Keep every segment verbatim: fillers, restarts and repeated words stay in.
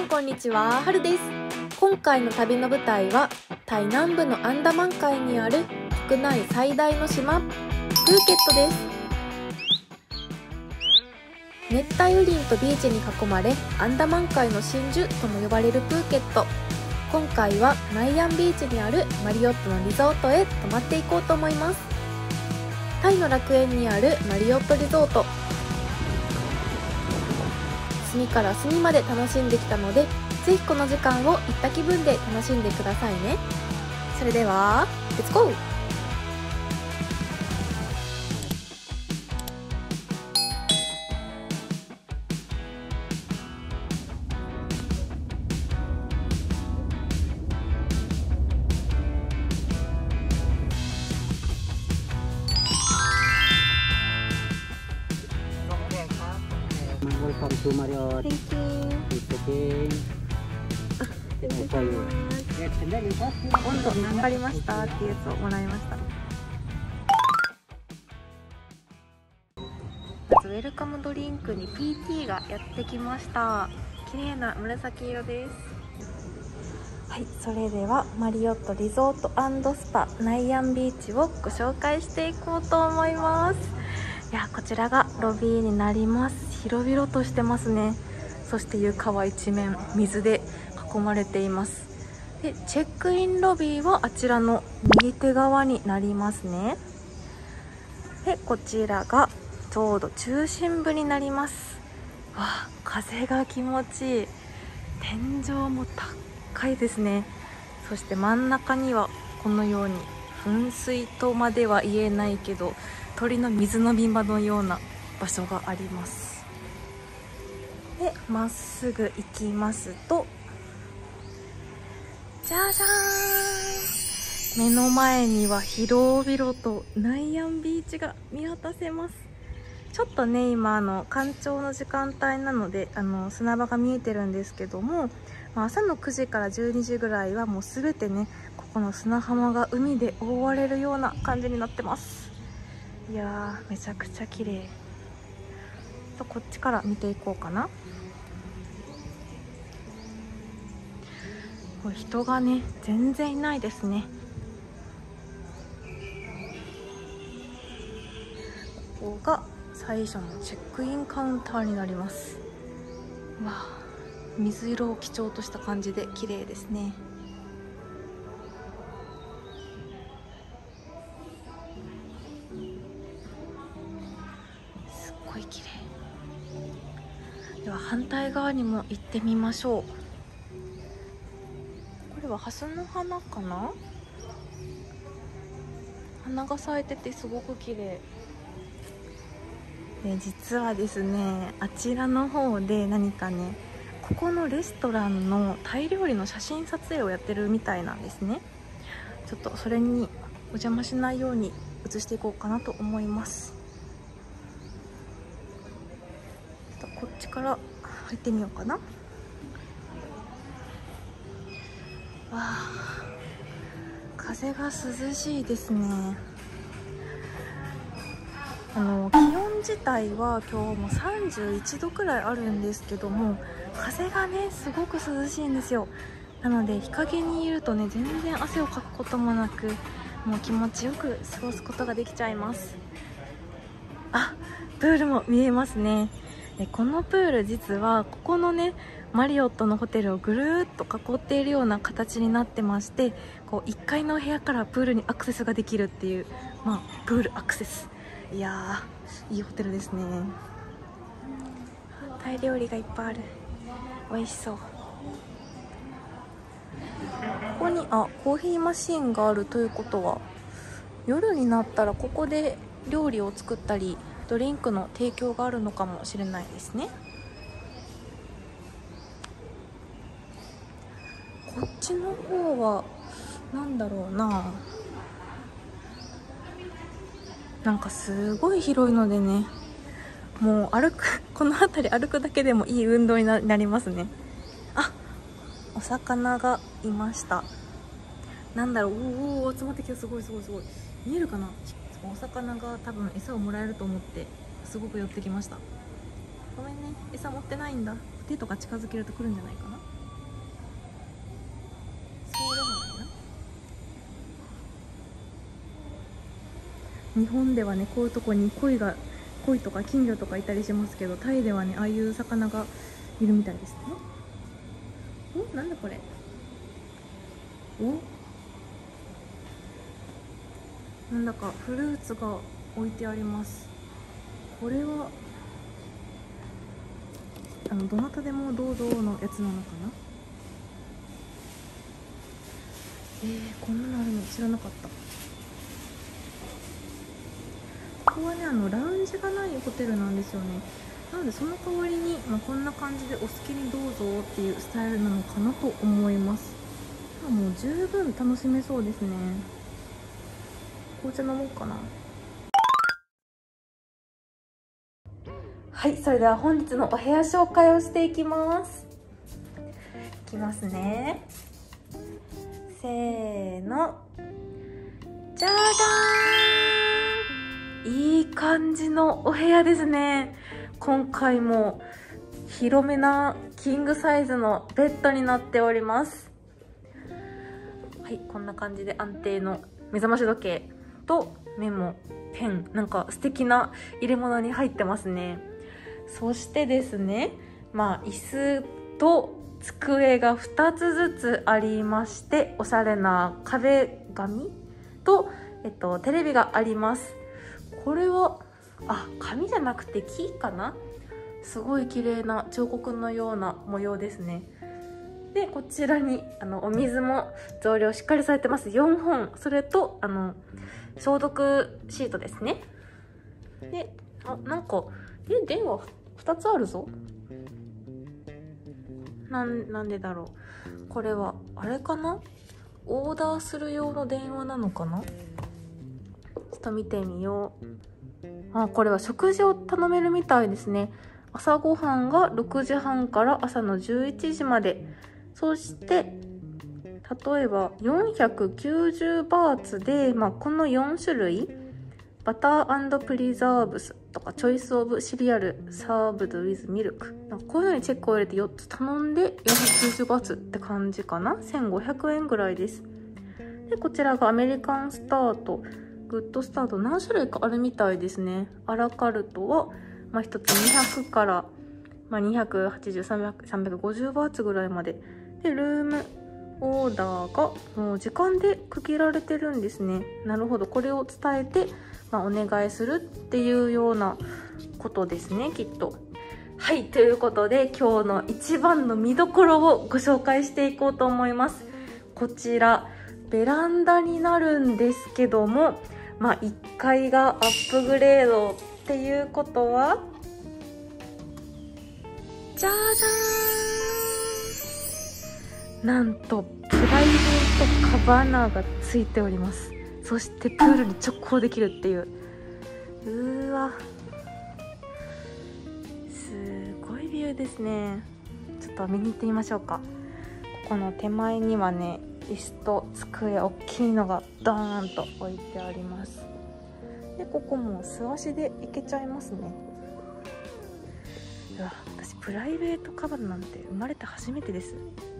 こんにちは、はるです。今回の旅の舞台はタイ南部のアンダマン海にある国内最大の島、プーケットです。熱帯雨林とビーチに囲まれ、アンダマン海の真珠とも呼ばれるプーケット。今回はナイアンビーチにあるマリオットのリゾートへ泊まっていこうと思います。タイの楽園にあるマリオットリゾート、隅から隅まで楽しんできたので、ぜひこの時間を行った気分で楽しんでくださいね。それではレッツゴー。 Welcome to Marriott. Thank you. It's okay. 温度測りましたっていうやつをもらいました。まずウェルカムドリンクに ピーティー がやってきました。綺麗な紫色です。はい、それではマリオットリゾート&スパナイアンビーチをご紹介していこうと思います。いや、こちらがロビーになります。広々としてますね。そして床は一面水で囲まれています。で、チェックインロビーはあちらの右手側になりますね。で、こちらがちょうど中心部になります。わあ、風が気持ちいい。天井も高いですね。そして真ん中にはこのように噴水とまでは言えないけど、鳥の水飲み場のような場所があります。で、まっすぐ行きますと、じゃじゃーん、目の前には広々とナイアンビーチが見渡せます。ちょっとね、今あの干潮の時間帯なのであの砂場が見えてるんですけども、まあ、朝のくじからじゅうにじぐらいはもう全てね、ここの砂浜が海で覆われるような感じになってます。いやー、めちゃくちゃ綺麗。こっちから見ていこうかな。これ人がね全然いないですね。ここが最初のチェックインカウンターになります。わあ、水色を基調とした感じで綺麗ですね。すっごい綺麗。では反対側にも行ってみましょう。これはハスの花かな。花が咲いててすごく綺麗で、実はですね、あちらの方で何かね、ここのレストランのタイ料理の写真撮影をやってるみたいなんですね。ちょっとそれにお邪魔しないように写していこうかなと思います。ちょっとこっちから入ってみようかな。わあ、風が涼しいですね。あの気温自体は今日もさんじゅういちどくらいあるんですけども、風がねすごく涼しいんですよ。なので日陰にいるとね、全然汗をかくこともなく、もう気持ちよく過ごすことができちゃいます。あ、プールも見えますね。で、このプール実はここのねマリオットのホテルをぐるーっと囲っているような形になってまして、こういっかいの部屋からプールにアクセスができるっていう、まあプールアクセス。いやー、いいホテルですね。タイ料理がいっぱいある。美味しそう。ここにあコーヒーマシーンがあるということは、夜になったらここで料理を作ったりドリンクの提供があるのかもしれないですね。こっちの方はなんだろうな、なんかすごい広いのでね、もう歩くこの辺り歩くだけでもいい運動に な, なりますね。あ、お魚がいました。なんだろう、おお、集まってきた。すごいすごいすごい。見えるかな。お魚が多分餌をもらえると思ってすごく寄ってきました。ごめんね、餌持ってないんだ。手とか近づけると来るんじゃないかな。 日本ではねこういうとこに鯉が鯉とか金魚とかいたりしますけど、タイではねああいう魚がいるみたいですね。お、なんだこれ。お、なんだかフルーツが置いてあります。これはあのどなたでもどうぞのやつなのかな。えー、こんなのあるの知らなかった。ここはねあのラウンジがないホテルなんですよね。なのでその代わりに、まあ、こんな感じでお好きにどうぞっていうスタイルなのかなと思います。もう十分楽しめそうですね。紅茶飲もうかな。はい、それでは本日のお部屋紹介をしていきます。いきますね。せーの。じゃじゃーん。いい感じのお部屋ですね。今回も広めなキングサイズのベッドになっております。はい、こんな感じで安定の目覚まし時計とメモ、ペン、なんか素敵な入れ物に入ってますね。そしてですね、まあ椅子と机がふたつずつありまして、おしゃれな壁紙と、えっと、テレビがあります。これは、あ、紙じゃなくて木かな？すごい綺麗な彫刻のような模様ですね。で、こちらにあのお水も増量しっかりされてます。よんほん。それと、あの、消毒シートですね。で、あ、なんか、え、電話ふたつあるぞ。なん、なんでだろう。これは、あれかな？オーダーする用の電話なのかな？ちょっと見てみよう。あ、これは食事を頼めるみたいですね。朝ごはんがろくじはんから朝のじゅういちじまで。そして、例えばよんひゃくきゅうじゅうバーツで、まあ、このよんしゅるい、バター&プリザーブスとかチョイスオブシリアルサーブドウィズミルク、なんかこういうのにチェックを入れてよっつ頼んでよんひゃくきゅうじゅうバーツって感じかな。せんごひゃくえんぐらいです。で、こちらがアメリカンスタート、グッドスタート、何種類かあるみたいですね。アラカルトは、まあ、ひとつにひゃくから、まあ、にひゃくはちじゅう、さんびゃく、さんびゃくごじゅうバーツぐらいまで。で、ルームオーダーがもう時間で区切られてるんですね。なるほど。これを伝えて、まあ、お願いするっていうようなことですね、きっと。はい、ということで今日の一番の見どころをご紹介していこうと思います。こちら、ベランダになるんですけども、まあ、いっかいがアップグレードっていうことは、じゃじゃーん、なんとプライベートカバナがついております。そしてプールに直行できるっていう、うーわ、すごいビューですね。ちょっと見に行ってみましょうか。ここの手前にはね、椅子と机、大きいのがドーンと置いてあります。で、ここも素足で行けちゃいますね。うわ、私プライベートカバンなんて生まれて初めてです。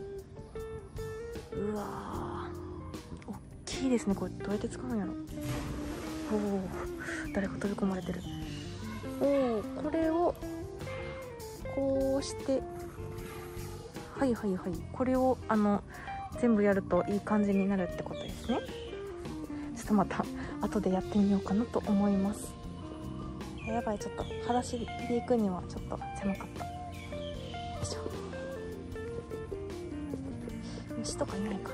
うわー、大きいですね。これどうやって使うんやろ。おお、誰か飛び込まれてる。おお、これをこうして、はいはいはい、これをあの全部やるといい感じになるってことですね。ちょっとまた後でやってみようかなと思います。やばい、ちょっと裸足で行くにはちょっと狭かった。よいしょ。虫とかいないかな。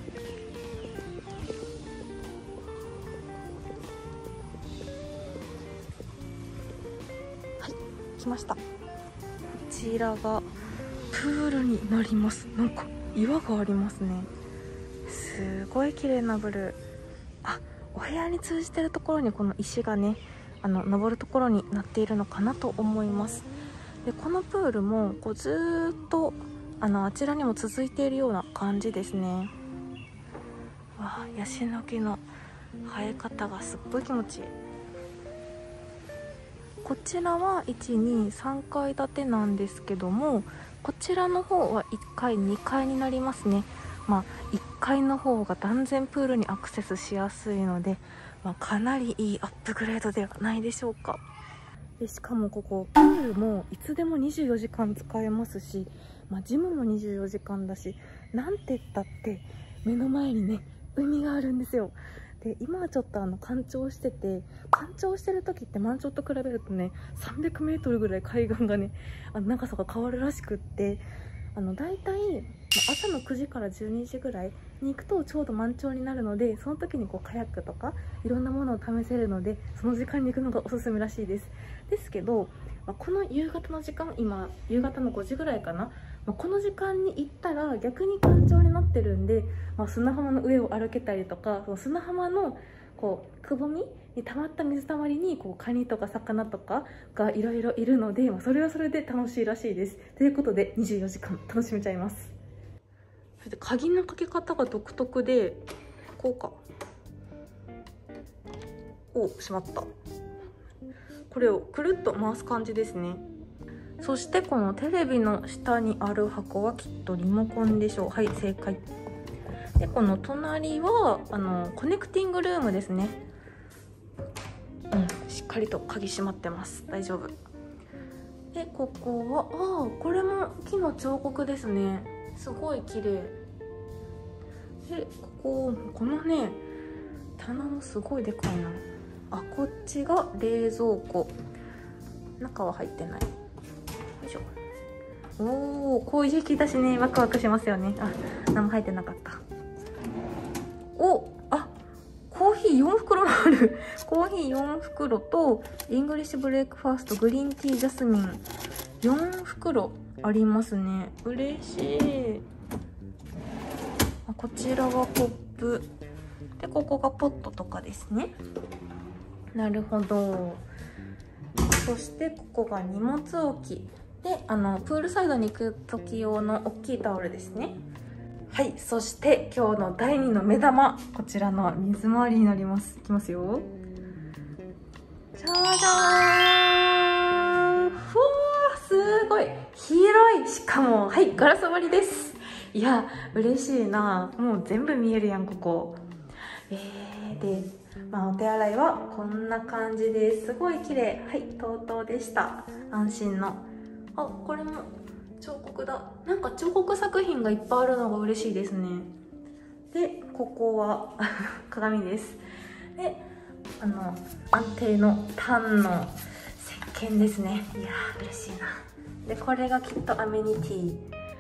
はい、来ました。こちらがプールになります。なんか岩がありますね。すごい綺麗なブルー。あ、お部屋に通じてるところにこの石がね、あの登るところになっているのかなと思います。で、このプールもこうずーっとあのあちらにも続いているような感じですね。わあ、ヤシの木の生え方がすっごい気持ちいい。こちらはいち、に、さんかい建てなんですけども、こちらの方はいっかい、にかいになりますね。まあいっかいの方が断然プールにアクセスしやすいので、 まあ、かなりいいアップグレードではないでしょうか。でしかもここプールもいつでもにじゅうよじかん使えますし、まあ、ジムもにじゅうよじかんだし、なんて言ったって目の前にね海があるんですよ。で今はちょっとあの干潮してて、干潮してる時って満潮と比べるとねさんびゃくメートルぐらい海岸がねあの長さが変わるらしくって、あのだいたい朝のくじからじゅうにじぐらいに行くとちょうど満潮になるので、その時にこうカヤックとかいろんなものを試せるので、その時間に行くのがおすすめらしいです。ですけど、まあ、この夕方の時間、今夕方のごじぐらいかな、まあ、この時間に行ったら逆に干潮になってるんで、まあ、砂浜の上を歩けたりとか、その砂浜のこうくぼみに溜まった水たまりにこうカニとか魚とかがいろいろいるので、まあ、それはそれで楽しいらしいです。ということでにじゅうよじかん楽しめちゃいます。そして鍵のかけ方が独特で、こうか、お、しまった。これをくるっと回す感じですね。そしてこのテレビの下にある箱はきっとリモコンでしょう。はい、正解。でこの隣はあのコネクティングルームですね。うん、しっかりと鍵閉まってます。大丈夫。でここはああ、これも木の彫刻ですね。すごい綺麗で、こここのね棚もすごいでかいなあ。こっちが冷蔵庫、中は入ってない。よいしょ。おお、こういう引き出しね、ワクワクしますよね。あ、何も入ってなかった。お、あ、コーヒーよん袋あるコーヒーよん袋とイングリッシュブレックファーストグリーンティージャスミンよん袋ありますね。嬉しい。こちらはコップで、ここがポットとかですね。なるほど。そしてここが荷物置きで、あのプールサイドに行く時用の大きいタオルですね。はい、そして今日のだいにの目玉、こちらの水回りになります。いきますよ。じゃじゃーん。ふわー、すごい広い。しかもはいガラス張りです。いや嬉しいな。もう全部見えるやんここ。えー、で、まあ、お手洗いはこんな感じです。すごい綺麗。はい、とうとうでした。安心の。あ、これも彫刻だ。なんか彫刻作品がいっぱいあるのが嬉しいですね。でここは鏡です。であの安定のタンの石鹸ですね。いやー嬉しいな。でこれがきっとアメニティ。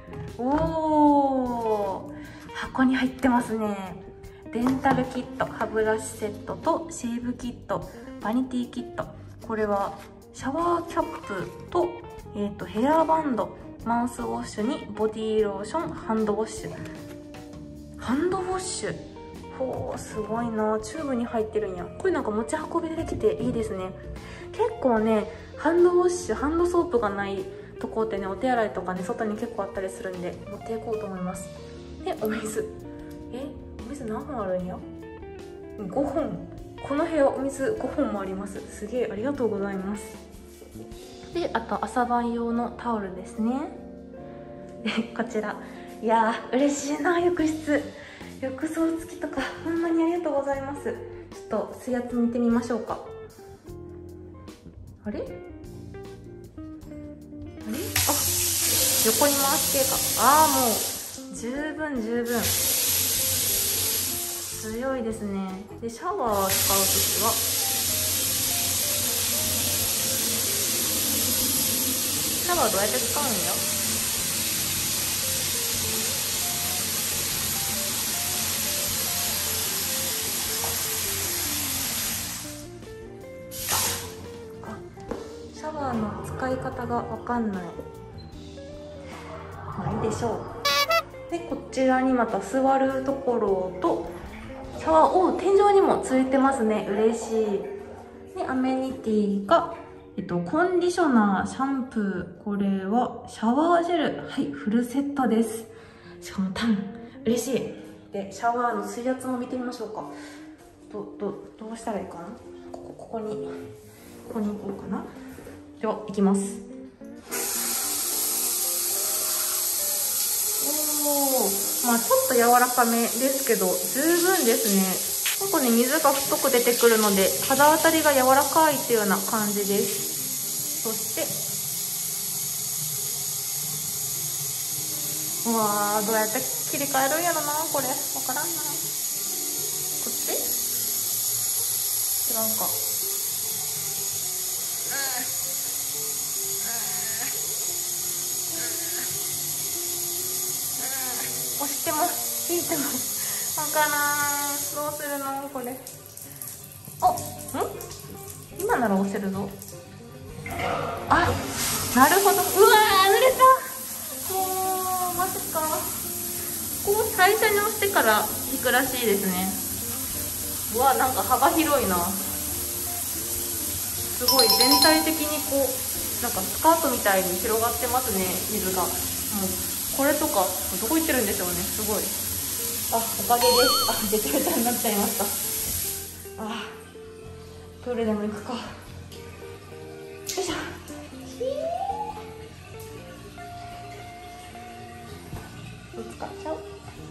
おー、箱に入ってますね。デンタルキット、歯ブラシセットとシェーブキット、バニティキット。これはシャワーキャップと、えーと、ヘアバンド、マウスウォッシュにボディーローション、ハンドウォッシュ。ハンドウォッシュ。ほー、すごいな。チューブに入ってるんや。これなんか持ち運びでできていいですね。結構ね、ハンドウォッシュ、ハンドソープがないとこってね、お手洗いとかね、外に結構あったりするんで、持っていこうと思います。で、お水。え、お水何本あるんや？ごほん。この部屋お水ごほんもあります。すげえ、ありがとうございます。で、あと朝晩用のタオルですね。で、こちら。いやー、嬉しいな、浴室。浴槽付きとか、ほんまにありがとうございます。ちょっと水圧見てみましょうか。あれ？あれ？あ、横に回してか。ああ、もう十分十分強いですね。でシャワー使うときはシャワーどうやって使うんや。シャワーの使い方がわかんない。まあいいでしょう。でこちらにまた座るところとシャワーを天井にもついてますね。嬉しい。でアメニティが、えっと、コンディショナー、シャンプー、これはシャワージェル、はい、フルセットです。しかもタン、嬉しい。でシャワーの水圧も見てみましょうか。どどどうしたらいいかな。ここここにここに行こうかな。では行きます。おお、まあちょっと柔らかめですけど十分ですね。 結構ね、水が太く出てくるので肌当たりが柔らかいっていうような感じです。そしてうわー、どうやって切り替えるんやろな、これ分からんな。こっち違うか。押しても引いてもわからん。どうするのこれ。あ、ん今なら押せるぞ。あ、なるほど。うわー、濡れた。もうマジか。こう最初に押してから引くらしいですね。うわ、なんか幅広いな。すごい全体的にこうなんかスカートみたいに広がってますね、水が。もうこれとかどこ行ってるんでしょうね。すごい。あ、おかげです。あ、べちゃべちゃになっちゃいました。あ、プールでも行くか。よいしょ。使っちゃおう。よ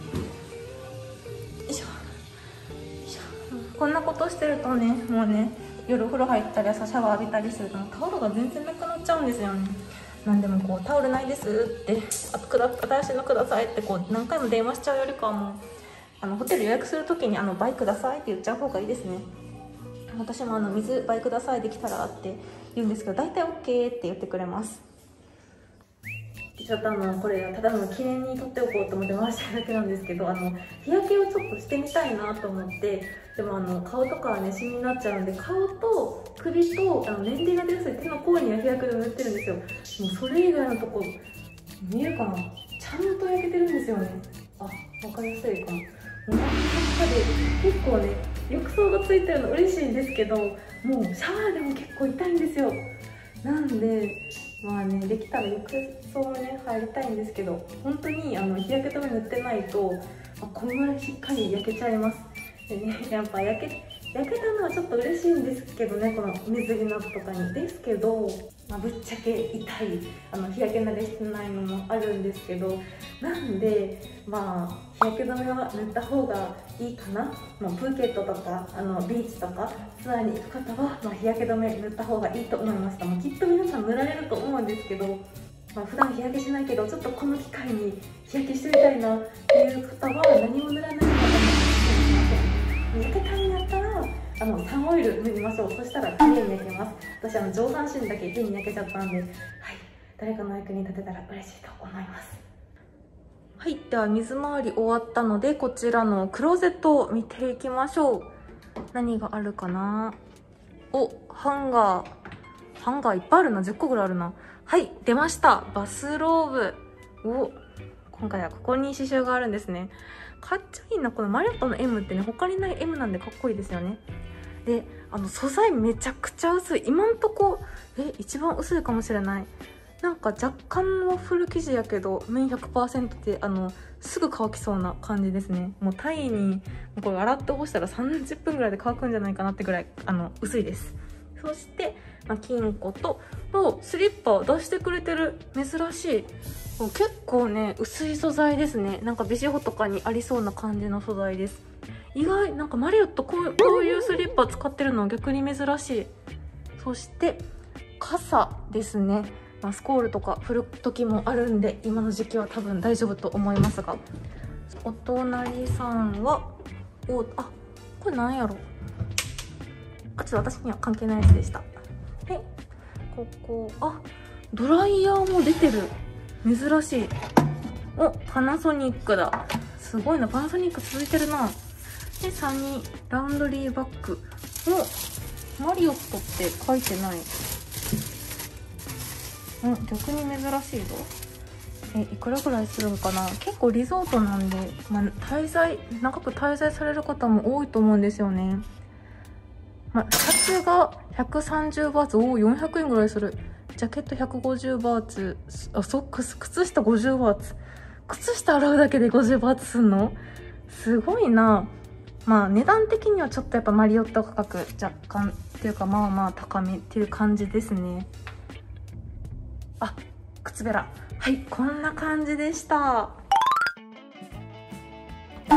いしょ。よいしょ。こんなことしてるとね、もうね、夜お風呂入ったり朝シャワー浴びたりするとタオルが全然なくなっちゃうんですよね。なんでもこうタオルないですって、あくだ新しいのくださいってこう何回も電話しちゃうよりかはもうあのホテル予約するときにあの倍くださいって言っちゃう方がいいですね。私もあの水倍くださいできたらって言うんですけど、大体 オーケー って言ってくれます。ちょっとあのこれただの記念に撮っておこうと思って回してるだけなんですけど、あの日焼けをちょっとしてみたいなと思って、でもあの顔とかはねシミになっちゃうんで、顔と首とあの年齢が出やすい手の甲には日焼け止め塗ってるんですよ。もうそれ以外のとこ見えるかな、ちゃんと焼けてるんですよね。あ、分かりやすいかも。もうなんか結構ね浴槽がついてるの嬉しいんですけど、もうシャワーでも結構痛いんですよ。なんでまあね、できたら浴槽をね入りたいんですけど、本当にあの日焼け止め塗ってないと、まあ、このぐらいしっかり焼けちゃいます。でね、やっぱ焼け焼けたのはちょっと嬉しいんですけどね、この水着の後とかにですけど、まあ、ぶっちゃけ痛いあの日焼け慣れしてないのもあるんですけど、なんでまあ日焼け止めは塗った方がいいかな。もうプーケットとかあのビーチとかツアーに行く方は、まあ、日焼け止め塗った方がいいと思いました。もうきっと皆さん塗られると思うんですけど、まあ、普段日焼けしないけどちょっとこの機会に日焼けしてみたいなっていう方は何も塗らないのが焼けたんやったらあのサンオイル塗りましょう。そしたら綺麗に焼けます。私あの上半身だけ手に焼けちゃったんで、はい、誰かの役に立てたら嬉しいと思います。はい、では水回り終わったので、こちらのクローゼットを見ていきましょう。何があるかな。お、ハンガーハンガーいっぱいあるな。じゅっこぐらいあるな。はい、出ました。バスローブ。お、今回はここに刺繍があるんですね。かっちょいいな。このマリオットの エム ってね、他にない エム なんでかっこいいですよね。で、あの素材めちゃくちゃ薄い。今んとこえ一番薄いかもしれない。なんか若干のフル生地やけど綿 ひゃくパーセント であのすぐ乾きそうな感じですね。もうタイにこれ洗って干したらさんじゅっぷんぐらいで乾くんじゃないかなってぐらいあの薄いです。そして、まあ、金庫とのスリッパを出してくれてる。珍しい。結構ね薄い素材ですね。なんかビジホとかにありそうな感じの素材です。意外。なんかマリオットこう、こういうスリッパ使ってるのは逆に珍しい。そして傘ですね。まあ、スコールとか降る時もあるんで今の時期は多分大丈夫と思いますが、お隣さんはおあこれなんやろ。あ、ちょっと私には関係ないやつでした。でここあドライヤーも出てる。珍しい。おパナソニックだ。すごいな。パナソニック続いてるな。でサニーラウンドリーバッグ。おマリオットって書いてない。うん、逆に珍しいぞ。え、いくらぐらいするんかな。結構リゾートなんで、まあ、滞在長く滞在される方も多いと思うんですよね。まあ、シャツがひゃくさんじゅうバーツ、おおよんひゃくえんぐらいする。ジャケットひゃくごじゅうバーツ、あソックス靴下ごじゅうバーツ、靴下洗うだけでごじゅうバーツすんのすごいな。まあ値段的にはちょっとやっぱマリオット価格若干っていうかまあまあ高めっていう感じですね。あ、靴べら。はい、こんな感じでした。こんな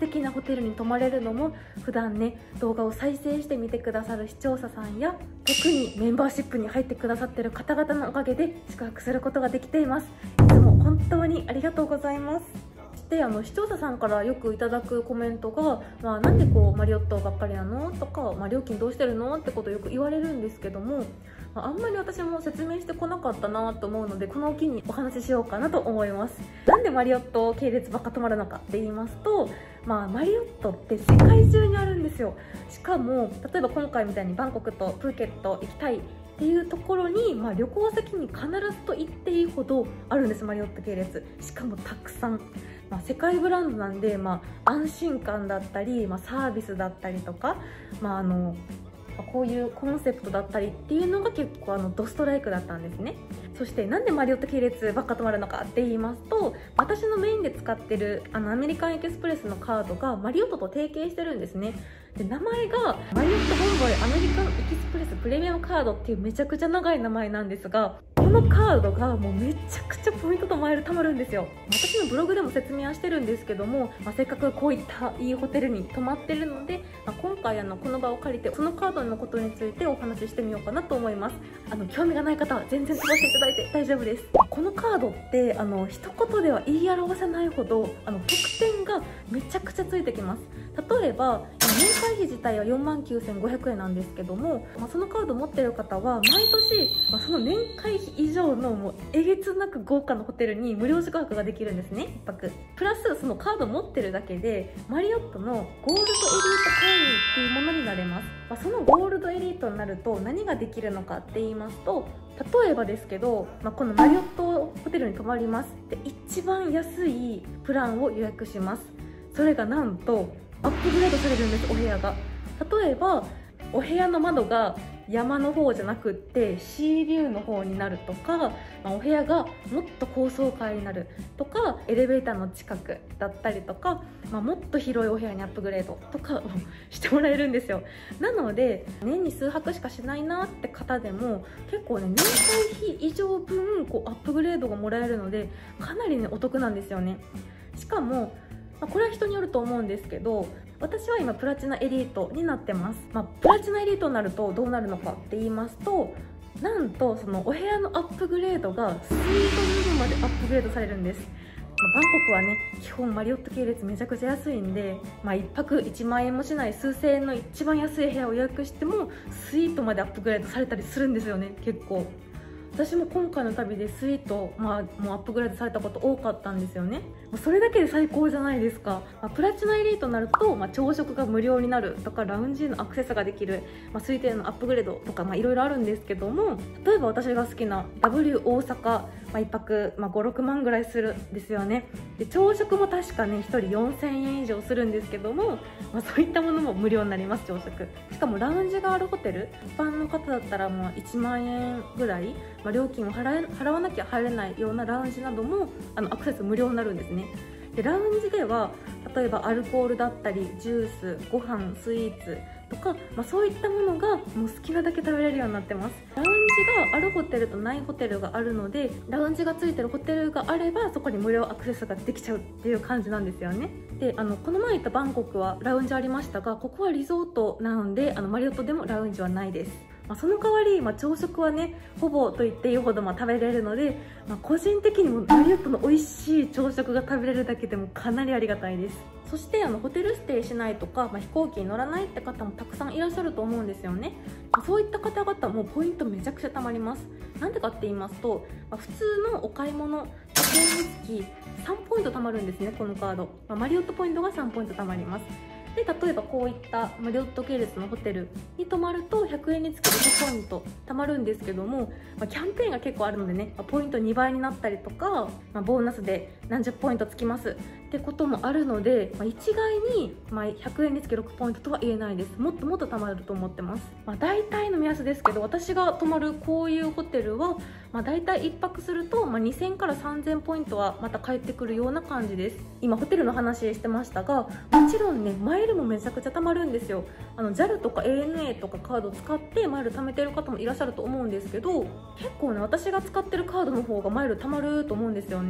敵なホテルに泊まれるのも、普段ね動画を再生して見てくださる視聴者さんや、特にメンバーシップに入ってくださってる方々のおかげで宿泊することができています。いつも本当にありがとうございます。で、あの視聴者さんからよくいただくコメントが、まあ、なんでこうマリオットばっかりなのとか、まあ、料金どうしてるのってことをよく言われるんですけども、まあ、あんまり私も説明してこなかったなと思うので、この機にお話ししようかなと思います。なんでマリオット系列ばっか泊まるのかって言いますと、まあ、マリオットって世界中にあるんですよ。しかも例えば今回みたいにバンコクとプーケット行きたいっていうところに、まあ、旅行先に必ずと言っていいほどあるんです、マリオット系列。しかもたくさん、まあ、世界ブランドなんで、まあ、安心感だったり、まあ、サービスだったりとか、まあ、あのこういうコンセプトだったりっていうのが結構あのドストライクだったんですね。そしてなんでマリオット系列ばっか泊まるのかって言いますと、私のメインで使ってるあのアメリカンエキスプレスのカードがマリオットと提携してるんですね。で、名前がマリオットボンボイアメリカンエキスプレスプレミアムカードっていうめちゃくちゃ長い名前なんですが、このカードがもうめちゃくちゃポイントとマイル貯まるんですよ。私のブログでも説明はしてるんですけども、まあ、せっかくこういったいいホテルに泊まってるので、まあ、今回あのこの場を借りてそのカードのことについてお話ししてみようかなと思います。あの興味がない方は全然飛ばしていただいて大丈夫です。このカードってあの一言では言い表せないほどあの特典がめちゃくちゃついてきます。例えば年会費自体はよんまんきゅうせんごひゃくえんなんですけども、まあ、そのカード持ってる方は毎年、まあ、その年会費以上のもうえげつなく豪華なホテルに無料宿泊ができるんですね、いっぱく。プラスそのカード持ってるだけでマリオットのゴールドエリート会員っていうものになれます。まあ、そのゴールドエリートになると何ができるのかって言いますと、例えばですけど、まあ、このマリオットホテルに泊まりますで一番安いプランを予約します。それがなんとアップグレードされるんです、お部屋が。例えばお部屋の窓が山の方じゃなくってシービューの方になるとか、まあ、お部屋がもっと高層階になるとか、エレベーターの近くだったりとか、まあ、もっと広いお部屋にアップグレードとかをしてもらえるんですよ。なので年に数泊しかしないなって方でも結構ね、年会費以上分こうアップグレードがもらえるので、かなりねお得なんですよね。しかもまあ、これは人によると思うんですけど、私は今プラチナエリートになってます。まあ、プラチナエリートになるとどうなるのかって言いますと、なんとそのお部屋のアップグレードがスイートルームまでアップグレードされるんです。まあ、バンコクはね基本マリオット系列めちゃくちゃ安いんで、まあ、いっぱくいちまんえんもしない数千円の一番安い部屋を予約してもスイートまでアップグレードされたりするんですよね、結構。私も今回の旅でスイート、まあ、もうアップグレードされたこと多かったんですよね。それだけで最高じゃないですか。まあ、プラチナエリートになると、まあ、朝食が無料になるとかラウンジへのアクセスができる、まあ、推定のアップグレードとかいろいろあるんですけども、例えば私が好きな ダブリュー 大阪、まあ、いっぱく、まあ、ごろくまんぐらいするんですよね。で朝食も確かねひとりよんせんえん以上するんですけども、まあ、そういったものも無料になります、朝食。しかもラウンジがあるホテル、一般の方だったらもういちまんえんぐらい、まあ、料金を払え払わなきゃ入れないようなラウンジなどもあのアクセス無料になるんですね。でラウンジでは例えばアルコールだったりジュース、ご飯、スイーツとか、まあ、そういったものがもう好きなだけ食べれるようになってます。ラウンジがあるホテルとないホテルがあるので、ラウンジがついてるホテルがあればそこに無料アクセスができちゃうっていう感じなんですよね。であのこの前行ったバンコクはラウンジありましたが、ここはリゾートなのであのマリオットでもラウンジはないです。まあ、その代わり、まあ、朝食はねほぼと言っていいほどまあ食べれるので、まあ、個人的にもマリオットの美味しい朝食が食べれるだけでもかなりありがたいです。そしてあのホテルステイしないとか、まあ、飛行機に乗らないって方もたくさんいらっしゃると思うんですよね。まあ、そういった方々もポイントめちゃくちゃたまります。なんでかって言いますと、まあ、普通のお買い物いっけんにつきさんポイントたまるんですね、このカード。まあ、マリオットポイントがさんポイントたまります。で例えばこういったマリオット系列のホテルに泊まるとひゃくえんにつきろくポイントたまるんですけども、まあ、キャンペーンが結構あるのでね、まあ、ポイントにばいになったりとか、まあ、ボーナスで何十ポイントつきますってこともあるので、まあ、一概に、まあ、ひゃくえんにつきろくポイントとは言えないです。もっともっとたまると思ってます。まあ、大体の目安ですけど、私が泊まるこういうホテルは、まあ、大体いっぱくすると、まあ、にせんからさんぜんポイントはまた返ってくるような感じです。今ホテルの話してましたが、もちろんねマイルもめちゃくちゃたまるんですよ。あの ジャル とか エーエヌエー とかカードを使ってマイル貯めてる方もいらっしゃると思うんですけど、結構ね私が使ってるカードの方がマイルたまると思うんですよね。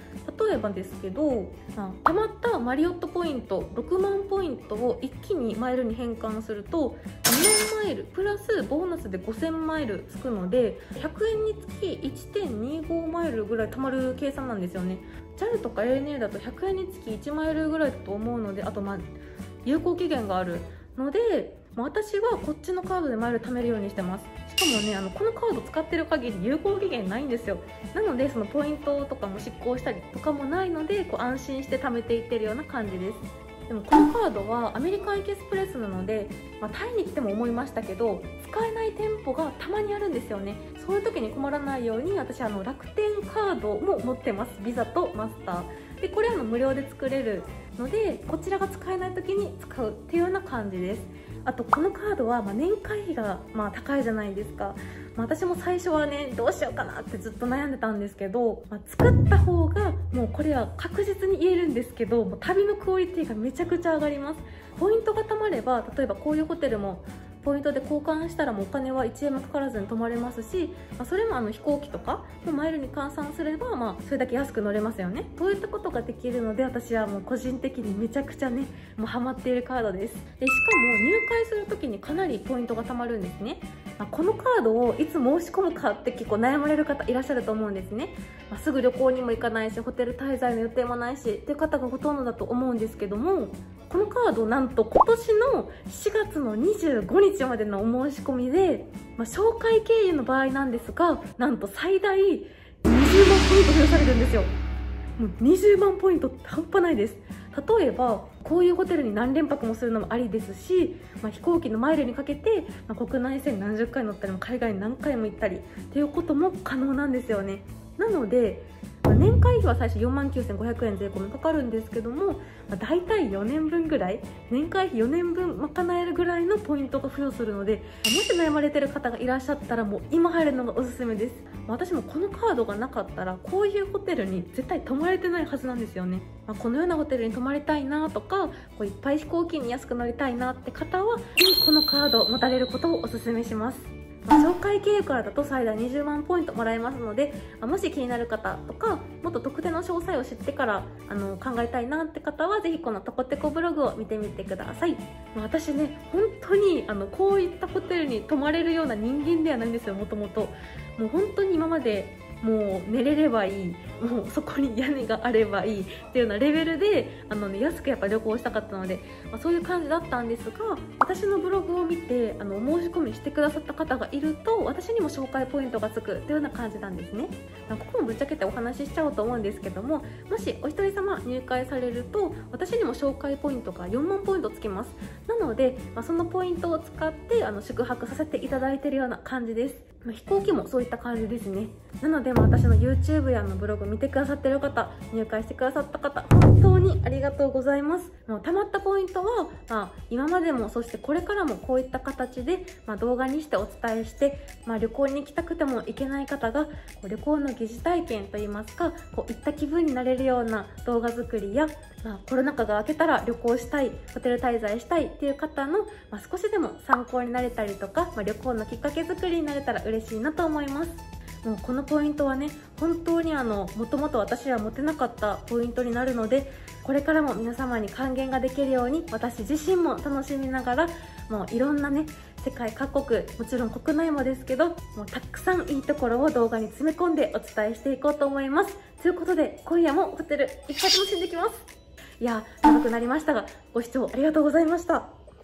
例えばですけど、たまったマリオットポイントろくまんポイントを一気にマイルに変換するとにまんマイルプラスボーナスでごせんマイルつくので、ひゃくえんにつき いちてんにご マイルぐらい貯まる計算なんですよね。 ジャル とか エーエヌエー だとひゃくえんにつきいちマイルぐらいだと思うので、あとまあ有効期限があるので、私はこっちのカードでマイル貯めるようにしてます。しかもね、あのこのカード使ってる限り有効期限ないんですよ。なのでそのポイントとかも失効したりとかもないので、こう安心して貯めていってるような感じです。でもこのカードはアメリカンエキスプレスなので、まあ、タイに来ても思いましたけど、使えない店舗がたまにあるんですよね。そういう時に困らないように私あの楽天カードも持ってます。ビザとマスターで、これはあの無料で作れるので、こちらが使えない時に使うっていうような感じです。あとこのカードはまあ年会費がまあ高いじゃないですか。まあ、私も最初はねどうしようかなってずっと悩んでたんですけど、まあ、作った方がもうこれは確実に言えるんですけど、もう旅のクオリティがめちゃくちゃ上がります。ポイントが貯まれば、例えばこういうホテルもポイントで交換したらもうお金はいちえんもかからずに泊まれますし、まあ、それもあの飛行機とかのマイルに換算すれば、まあそれだけ安く乗れますよね。そういったことができるので、私はもう個人的にめちゃくちゃねもうハマっているカードです。でしかも入会する時にかなりポイントが貯まるんですね。まあ、このカードをいつ申し込むかって結構悩まれる方いらっしゃると思うんですね。まあ、すぐ旅行にも行かないし、ホテル滞在の予定もないしっていう方がほとんどだと思うんですけども、このカードなんと今年のしがつのにじゅうごにちまでのお申し込みで、まあ、紹介経由の場合なんですが、なんと最大にじゅうまんポイント付与されるんですよ。もうにじゅうまんポイントって半端ないです。例えばこういうホテルに何連泊もするのもありですし、まあ、飛行機のマイルにかけて、まあ、国内線何十回乗ったりも海外に何回も行ったりっていうことも可能なんですよね。なので、まあ、年会費は最初よんまんきゅうせんごひゃくえん税込みかかるんですけども、まあ、大体よねんぶんぐらい、年会費よねんぶん賄えるぐらいのポイントが付与するので、もし悩まれてる方がいらっしゃったらもう今入るのがおすすめです。私もこのカードがなかったらこういうホテルに絶対泊まれてないはずなんですよね。まあ、このようなホテルに泊まりたいなとか、こういっぱい飛行機に安く乗りたいなって方は、ぜひこのカードを持たれることをおすすめします。まあ、紹介経由からだと最大にじゅうまんポイントもらえますので、もし気になる方とか、もっと特定の詳細を知ってからあの考えたいなって方は、ぜひこのトコテコブログを見てみてください。まあ、私ね、本当にあのこういったホテルに泊まれるような人間ではないんですよ、もともと。もう本当に今までもう寝れればいい、もうそこに屋根があればいいっていうようなレベルであの、ね、安くやっぱ旅行したかったので、まあ、そういう感じだったんですが、私のブログを見てあのお申し込みしてくださった方がいると、私にも紹介ポイントがつくっていうような感じなんですね。まあ、ここもぶっちゃけてお話ししちゃおうと思うんですけども、もしお一人様入会されると私にも紹介ポイントがよんまんポイントつきます。なので、まあ、そのポイントを使ってあの宿泊させていただいているような感じです。まあ、飛行機もそういった感じですね。なので、まあ、私の YouTube やのブログ見てくださってる方、入会してくださった方、本当にありがとうございます。もう貯まったポイントは、まあ、今までもそしてこれからもこういった形で、まあ、動画にしてお伝えして、まあ、旅行に行きたくても行けない方がこう旅行の疑似体験といいますか、こう行った気分になれるような動画作りや、まあ、コロナ禍が明けたら旅行したい、ホテル滞在したいっていう方の、まあ、少しでも参考になれたりとか、まあ、旅行のきっかけ作りになれたら嬉しいなと思います。もうこのポイントはね、本当にあのもともと私は持てなかったポイントになるので、これからも皆様に還元ができるように、私自身も楽しみながら、もういろんなね、世界各国、もちろん国内もですけど、もうたくさんいいところを動画に詰め込んでお伝えしていこうと思います。ということで、今夜もホテルいっぱい楽しんできます。いやー、長くなりましたが、ご視聴ありがとうございました。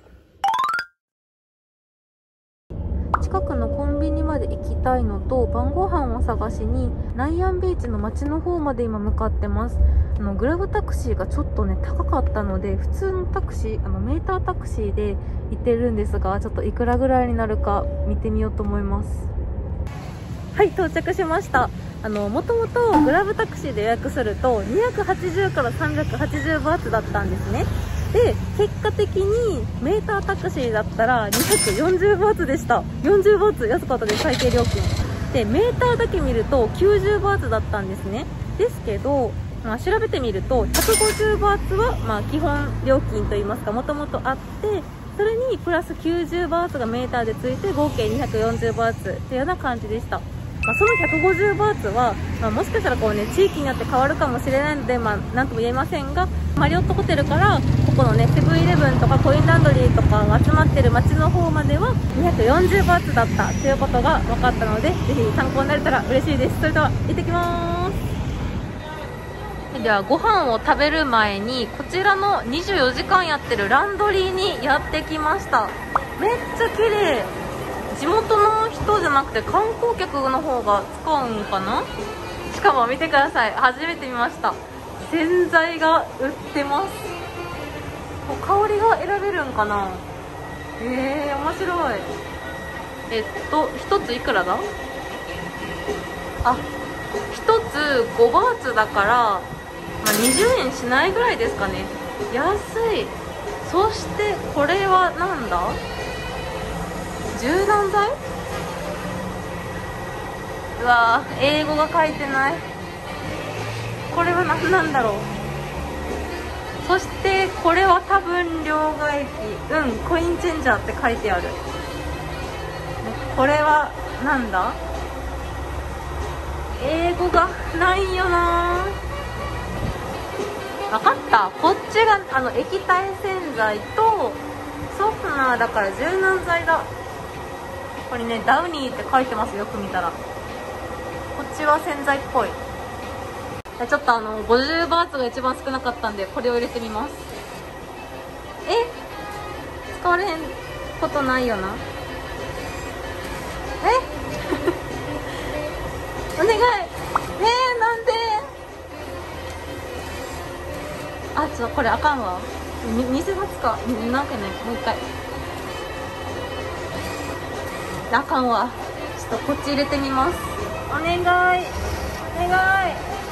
近くのコンビニまで行きたいのと、晩ご飯を探しにナイアンビーチの街の方まで今向かってます。あのグラブタクシーがちょっとね高かったので、普通のタクシー、あのメータータクシーで行ってるんですが、ちょっといくらぐらいになるか見てみようと思います。はい、到着しました。あのもともとグラブタクシーで予約するとにひゃくはちじゅうからさんびゃくはちじゅうバーツだったんですね。で、結果的にメータータクシーだったらにひゃくよんじゅうバーツでした。よんじゅうバーツ安かったです、最低料金で。メーターだけ見るときゅうじゅうバーツだったんですね。ですけど、まあ、調べてみるとひゃくごじゅうバーツはまあ基本料金といいますか、もともとあって、それにプラスきゅうじゅうバーツがメーターでついて合計にひゃくよんじゅうバーツっていうような感じでした。 まあ、そのひゃくごじゅうバーツは、まあ、もしかしたらこうね地域によって変わるかもしれないので、まあ、なんとも言えませんが、マリオットホテルからここのねセブンイレブンとかコインランドリーとかが集まってる街の方まではにひゃくよんじゅうバーツだったということが分かったので、ぜひ参考になれたら嬉しいです。それでは行ってきます。ではご飯を食べる前にこちらのにじゅうよじかんやってるランドリーにやってきました。めっちゃ綺麗。地元の人じゃなくて観光客の方が使うんかな。しかも見てください、初めて見ました。洗剤が売ってます。香りが選べるんかな。えー、面白い。えっとひとついくらだ。あ、ひとつごバーツだから、まあ、にじゅうえんしないぐらいですかね。安い。そしてこれはなんだ、柔軟剤。うわー、英語が書いてない。これは何なんだろう。そしてこれは多分両替機、うんコインチェンジャーって書いてある。これはなんだ、英語がないよな。分かった、こっちがあの液体洗剤とソフトナーだから柔軟剤だ。これねダウニーって書いてます。よく見たらこっちは洗剤っぽい。ちょっとあのごじゅうバーツが一番少なかったんでこれを入れてみます。え、使われへんことないよな。えお願い。えー、なんで。あ、ちょっとこれあかんわ。み見せますか。なわけない。もう一回。あかんわ。ちょっとこっち入れてみます。お願いお願い。お、や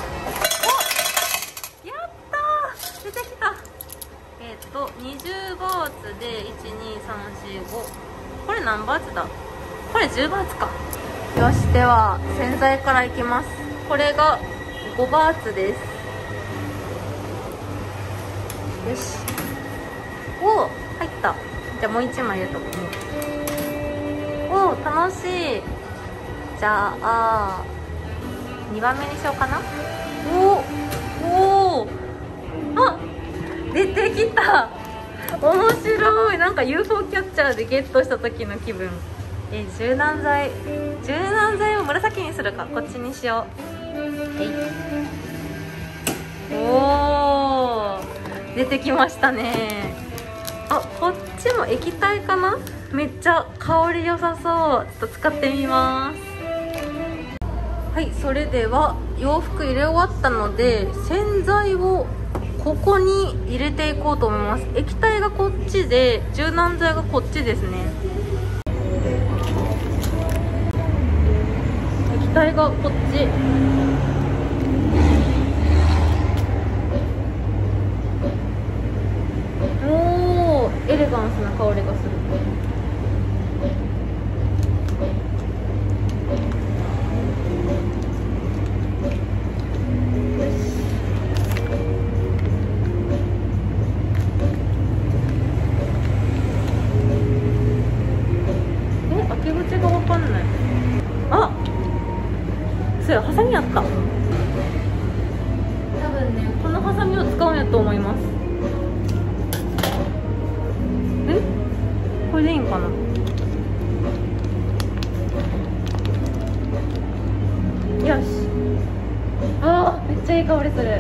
ったー、出てきた。えっとにじゅうバーツでいちにさんしご、これ何バーツだ。これじゅうバーツか。よし、では洗剤からいきます。これがごバーツです。よし、おー、入った。じゃあもういちまい入れとこう。おー、楽しい。じゃあにばんめにしようかな。おお、あ、出てきた。面白い。なんか ユーフォー キャッチャーでゲットした時の気分。え、柔軟剤、柔軟剤を紫にするか。こっちにしよう。えい。おー、出てきましたね。あ、こっちも液体かな。めっちゃ香り良さそう。ちょっと使ってみます。はい、それでは洋服入れ終わったので洗剤をここに入れていこうと思います。液体がこっちで柔軟剤がこっちですね。液体がこっち。おー、エレガンスな香りがする。そうや、ハサミあった。多分ね、このハサミを使うんやと思います。え、これでいいんかな。よし。あー、めっちゃいい香りする。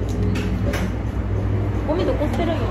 ゴミどこ捨てるんやろ。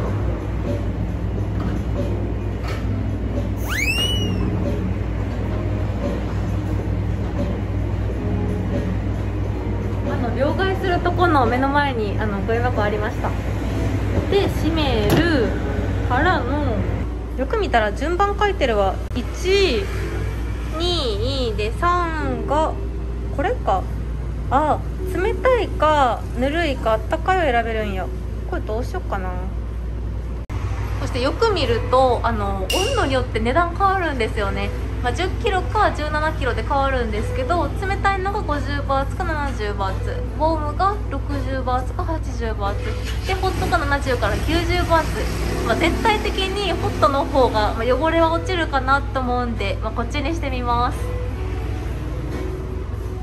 両替するとこの目の前にあのゴミ箱ありました。で閉めるからの、よく見たら順番書いてるわ。いち、にでさんがこれか。あ、冷たいかぬるいかあったかいを選べるんや。これどうしようかな。そしてよく見るとあの温度によって値段変わるんですよね。まあ、じゅっキロかじゅうななキロで変わるんですけど、冷たいのがごじゅうバーツかななじゅうバーツ、ウォームがろくじゅうバーツかはちじゅうバーツで、ホットがななじゅうからきゅうじゅうバーツ。まあ、絶対的にホットの方が、まあ、汚れは落ちるかなと思うんで、まあ、こっちにしてみます。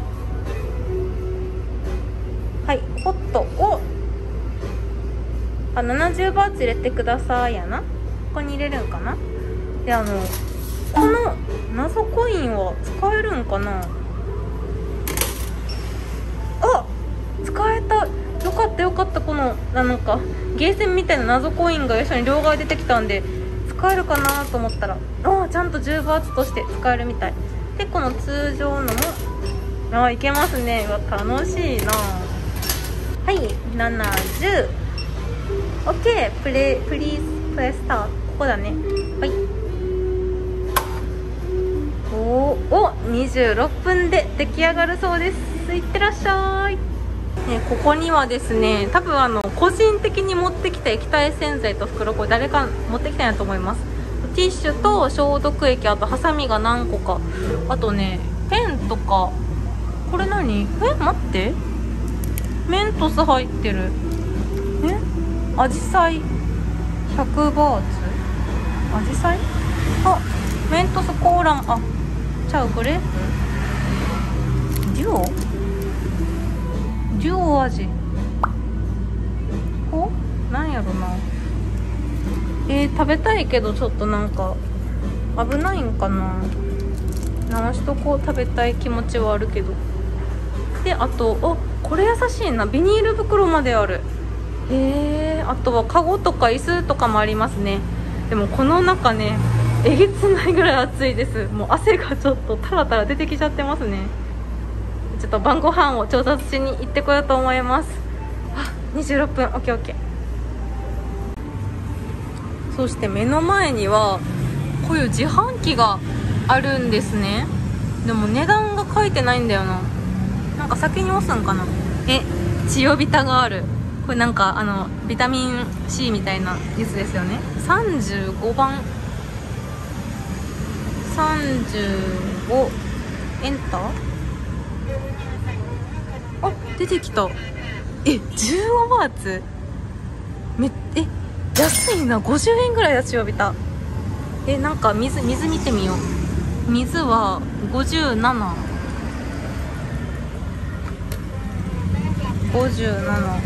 はい、ホットをあななじゅうバーツ入れてくださいやな。ここに入れるんかな。で、あのこの謎コインは使えるんかな。あ、使えた。よかったよかった。このなんかゲーセンみたいな謎コインが一緒に両側出てきたんで使えるかなと思ったら、あ、ちゃんとじゅうバーツとして使えるみたいで、この通常のもあ、いけますね。うわ、楽しいな。はい、ななじゅう。 OK、 プレプリーズプレスタート。ここだね。はい、おお、にじゅうろっぷんで出来上がるそうです。いってらっしゃい。ね、ここにはですね、多分あの個人的に持ってきた液体洗剤と袋、これ誰か持ってきたんやと思います。ティッシュと消毒液、あとハサミが何個か、あとねペンとか。これ何？え、待って、メントス入ってる。え、アジサイひゃくバーツ、アジサイ、あ、メントスコーラン、あ、ちゃう、グレープデュオデュオ味、お、なんやろな。えー、食べたいけどちょっとなんか危ないんかな。直しとこう。食べたい気持ちはあるけど。で、あと、お、これ優しいな。ビニール袋まである。へえ。あとはカゴとか椅子とかもありますね。でもこの中ね、えげつないぐらい暑いです。もう汗がちょっとタラタラ出てきちゃってますね。ちょっと晩ご飯を調達しに行ってこようと思います。あ、にじゅうろっぷん。オッケーオッケー。そして目の前にはこういう自販機があるんですね。でも値段が書いてないんだよな。なんか先に押すんかな。え、チヨビタがある。これなんかあのビタミン C みたいなやつですよね。さんじゅうごばん、さんじゅうごエンター。あ、出てきた。え、じゅうごバーツ、めえ安いな。ごじゅうえんぐらいだ。チヨビタ。え、なんか水水見てみよう。水はごじゅうなな、ごじゅうなな。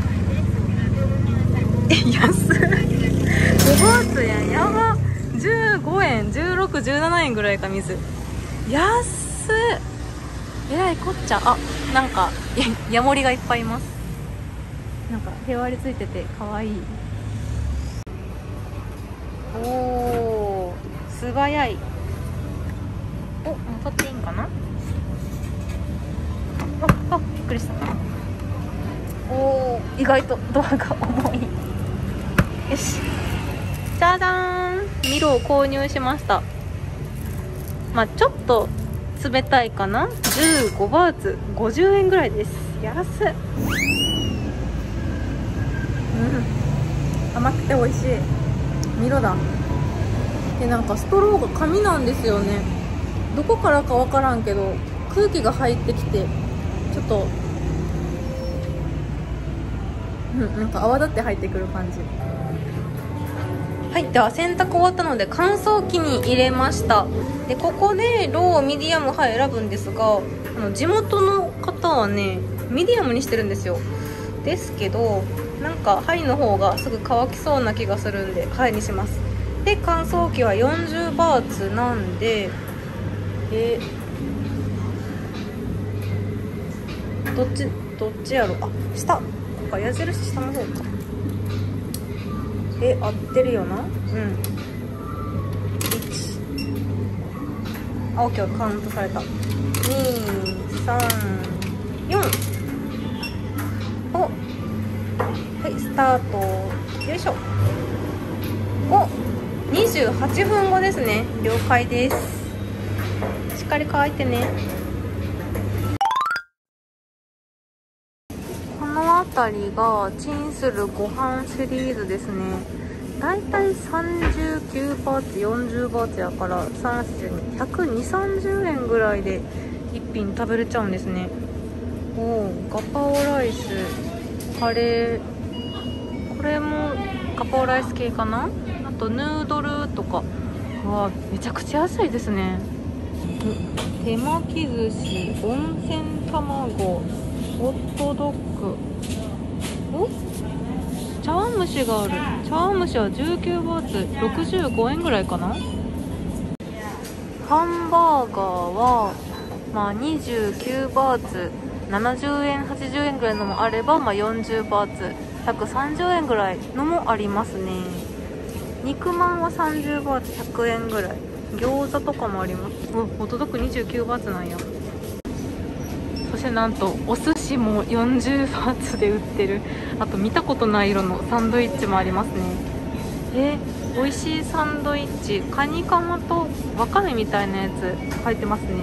え、安い。ごバーツやん。やば。じゅうごえん、じゅうろく、じゅうななえんぐらいか。水安っ。えらいこっちゃ。あ、なんかヤモリがいっぱいいます。なんか手割りついててかわいい。おー、素早い。お、もう取っていいんかな。ああ、びっくりした。おー、意外とドアが重い。よし、じゃじゃーん。ミロを購入しました。まあちょっと冷たいかな。じゅうごバーツ、ごじゅうえんぐらいです。安っ。うん、甘くて美味しいミロだ。で、なんかストローが紙なんですよね。どこからかわからんけど空気が入ってきてちょっと、うん、なんか泡立って入ってくる感じ。はい、では洗濯終わったので乾燥機に入れました。で、ここでロー、ミディアム、ハイ選ぶんですが、あの地元の方はねミディアムにしてるんですよ。ですけどなんかハイの方がすぐ乾きそうな気がするんでハイにします。で、乾燥機はよんじゅうバーツなんで、えー、どっちどっちやろ。あ、下、ここか、矢印下の方か。え、合ってるよな。うん、いち、あ、オッケー、カウントされた。に、さん、よん。お、はい、スタート。よいしょ。お、にじゅうはちふんごですね。了解です。しっかり乾いてね。この辺りがチンするご飯シリーズですね。だいたいさんじゅうきゅうバーツ、よんじゅうバーツやからさん、よん、ひゃくにじゅう、さんじゅうえんぐらいでいっ品食べれちゃうんですね。おー、ガパオライス、カレー、これもガパオライス系かな。あとヌードルとか。うわ、めちゃくちゃ安いですね。手巻き寿司、温泉卵、 ホットドッグ、お茶碗蒸しがある。茶碗蒸しはじゅうきゅうバーツ、ろくじゅうごえんぐらいかな。ハンバーガーはまあにじゅうきゅうバーツ、ななじゅうえんはちじゅうえんぐらいのもあれば、まあ、よんじゅうバーツひゃくさんじゅうえんぐらいのもありますね。肉まんはさんじゅうバーツひゃくえんぐらい。餃子とかもあります。うわ、ホットドッグにじゅうきゅうバーツなんや。そしてなんとお寿司もよんじゅうバーツで売ってる。あと見たことない色のサンドイッチもありますね。えー、美味しいサンドイッチ、カニカマとわかめみたいなやつ入ってますね。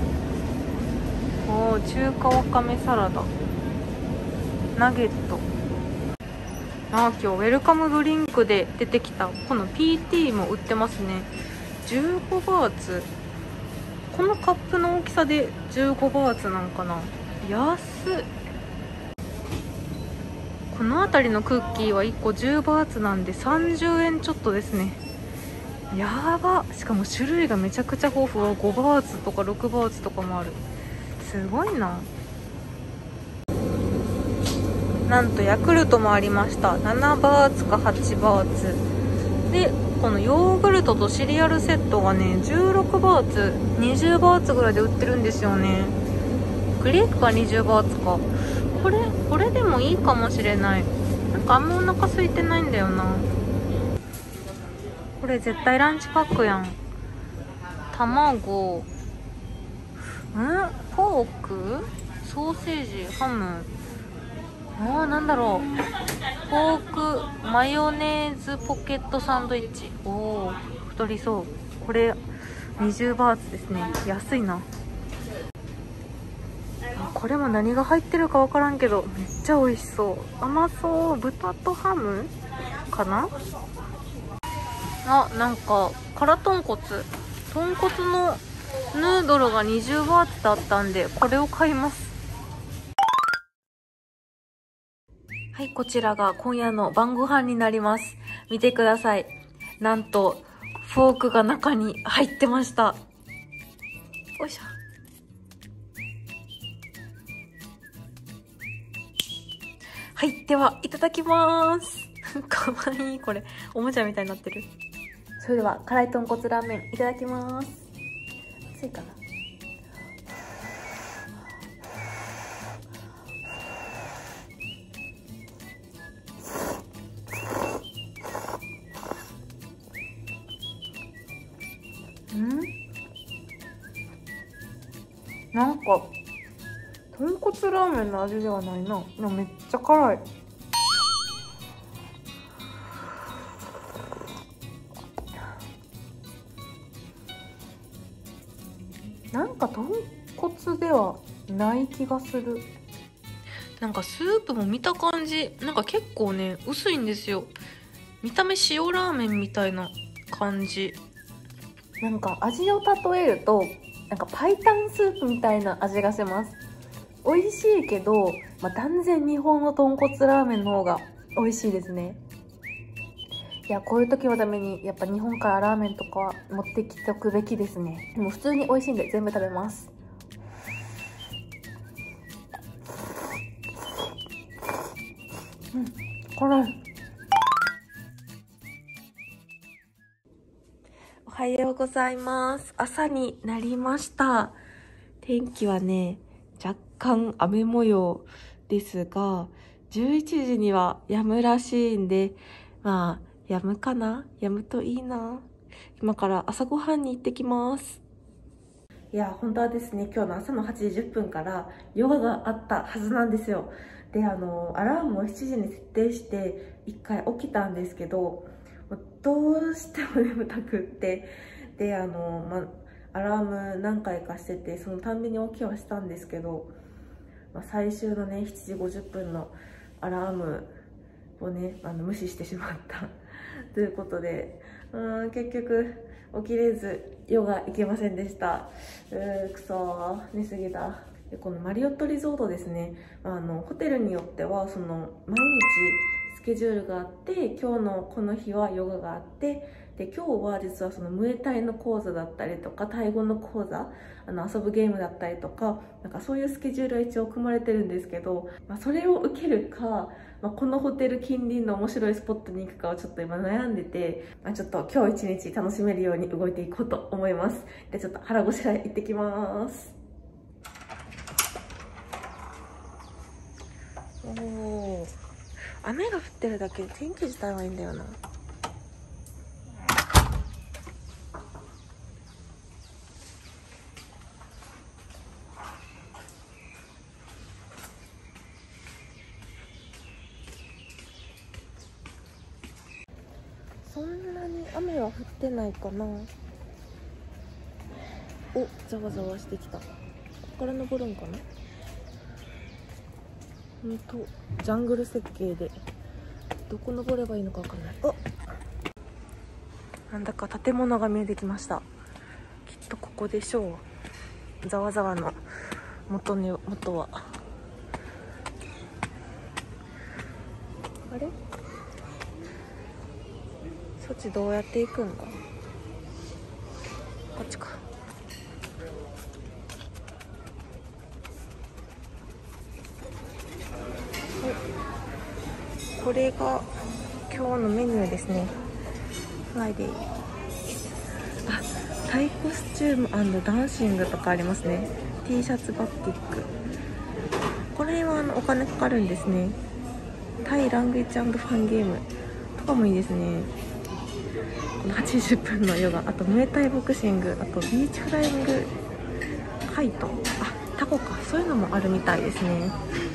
おー、中華わかめサラダ、ナゲット。あー、今日ウェルカムドリンクで出てきたこの ピーティー も売ってますね。じゅうごバーツ、このカップの大きさでじゅうごバーツなんかな。安っ。この辺りのクッキーはいっこじゅうバーツなんでさんじゅうえんちょっとですね。やば。しかも種類がめちゃくちゃ豊富。はごバーツとかろくバーツとかもある。すごいな。なんとヤクルトもありました。ななバーツかはちバーツで、このヨーグルトとシリアルセットがねじゅうろくバーツ、にじゅうバーツぐらいで売ってるんですよね。グレープがにじゅうバーツか。これこれでもいいかもしれない。なんかあんまお腹空いてないんだよな。これ絶対ランチパックやん。卵、んポーク、ソーセージ、ハム、あー、なんだろう。ポークマヨネーズポケットサンドイッチ。おお、太りそう。これにじゅうバーツですね。安いな。これも何が入ってるか分からんけどめっちゃ美味しそう。甘そう。豚とハムかな。あ、なんか辛豚骨、豚骨のヌードルがにじゅうバーツだったんでこれを買います。はい、こちらが今夜の晩ご飯になります。見てください。なんとフォークが中に入ってました。よいしょ。はい、ではいただきます。かわいい。これおもちゃみたいになってる。それでは辛い豚骨ラーメンいただきます。熱いかな。ん、なんか豚骨ラーメンの味ではないな。でもめっちゃ辛い。なんか豚骨ではない気がする。なんかスープも見た感じ、なんか結構ね薄いんですよ。見た目塩ラーメンみたいな感じ。なんか味を例えるとなんかパイタンスープみたいな味がします。美味しいけど、まあ、断然日本の豚骨ラーメンの方が美味しいですね。いや、こういう時のためにやっぱ日本からラーメンとかは持ってきておくべきですね。でも普通に美味しいんで全部食べます。うん、辛い。おはようございます。朝になりました。天気はね若干雨模様ですが、じゅういちじには止むらしいんで、まあ止むかな。止むといいな。今から朝ごはんに行ってきます。いや、本当はですね、今日の朝のはちじじゅっぷんからヨガがあったはずなんですよ。で、あのアラームをしちじに設定していっかい起きたんですけど、どうしても眠たくって、で、あのまアラーム何回かしてて、そのたんびに起きはしたんですけど、まあ、最終のねしちじごじゅっぷんのアラームをねあの無視してしまったということで、うーん結局起きれずヨガ行けませんでした。うーくそー、寝すぎだ。で、このマリオットリゾートですね、あのホテルによってはその毎日スケジュールがあって、今日のこの日はヨガがあって、 で今日は実はそのムエタイの講座だったりとかタイ語の講座、あの遊ぶゲームだったりとか、なんかそういうスケジュールは一応組まれてるんですけど、まあ、それを受けるか、まあ、このホテル近隣の面白いスポットに行くかをちょっと今悩んでて、まあ、ちょっと今日一日楽しめるように動いていこうと思います。でちょっと腹ごしらえ行ってきます。おー、雨が降ってるだけで天気自体はいいんだよな。そんなに雨は降ってないかな。お、ざわざわしてきた。ここから登るんかな。ほんとジャングル設計でどこ登ればいいのかわかんない。あ、なんだか建物が見えてきました。きっとここでしょう。ざわざわの元に元はあれ、そっちどうやって行くんだ。こっちか。これが今日のメニューですね。フライデー。あ、タイコスチューム&ダンシングとかありますね。 T シャツバッティック。これはあのお金かかるんですね。タイラングエッジ&ファンゲームとかもいいですね。はちじゅっぷんのヨガ、あとムエタイボクシング、あとビーチフライングカイト、あ、タコか、そういうのもあるみたいですね。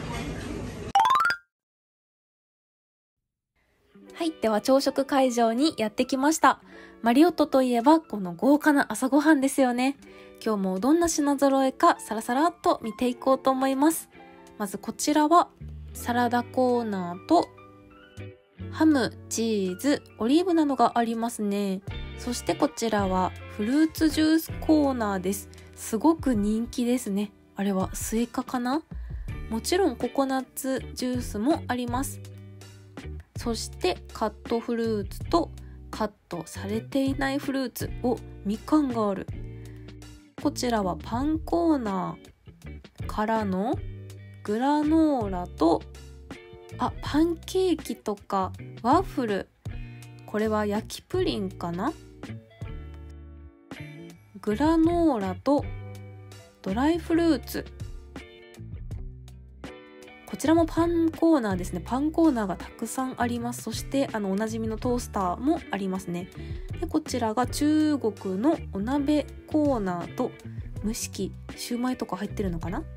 はい、では朝食会場にやってきました。マリオットといえばこの豪華な朝ごはんですよね。今日もどんな品揃えかサラサラっと見ていこうと思います。まずこちらはサラダコーナーとハム、チーズ、オリーブなどがありますね。そしてこちらはフルーツジュースコーナーです。すごく人気ですね。あれはスイカかな？もちろんココナッツジュースもあります。そしてカットフルーツとカットされていないフルーツをみかんがある。こちらはパンコーナーからのグラノーラと、あ、パンケーキとかワッフル、これは焼きプリンかな。グラノーラとドライフルーツ、こちらもパンコーナーですね。パンコーナーがたくさんあります。そしてあのおなじみのトースターもありますね。でこちらが中国のお鍋コーナーと蒸し器、シューマイとか入ってるのかな。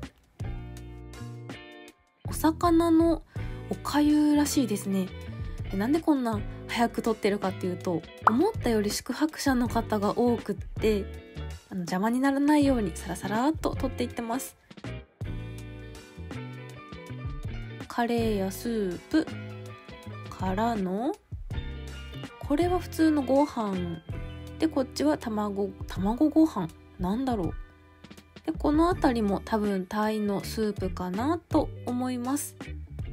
お魚のおかゆらしいですね。でなんでこんな早く撮ってるかっていうと、思ったより宿泊者の方が多くってあの邪魔にならないようにサラサラっと撮っていってます。カレーやスープからの、これは普通のご飯で、こっちは卵卵ご飯なんだろう。でこのあたりも多分タイのスープかなと思います。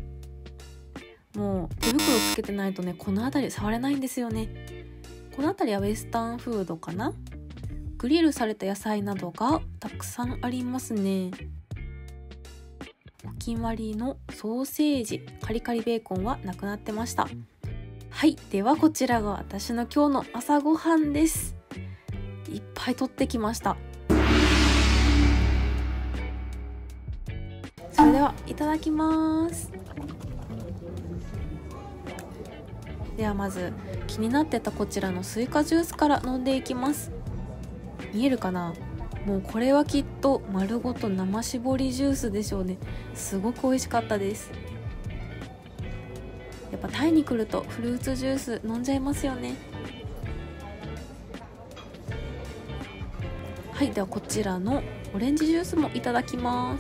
もう手袋つけてないとね、このあたり触れないんですよね。このあたりはウェスタンフードかな。グリルされた野菜などがたくさんありますね。お決まりのソーセージ、カリカリベーコンはなくなってました。はい、ではこちらが私の今日の朝ごはんです。いっぱい取ってきました。それではいただきます。ではまず気になってたこちらのスイカジュースから飲んでいきます。見えるかな。もうこれはきっと丸ごと生搾りジュースでしょうね。すごく美味しかったです。やっぱタイに来るとフルーツジュース飲んじゃいますよね。はい、ではこちらのオレンジジュースもいただきます。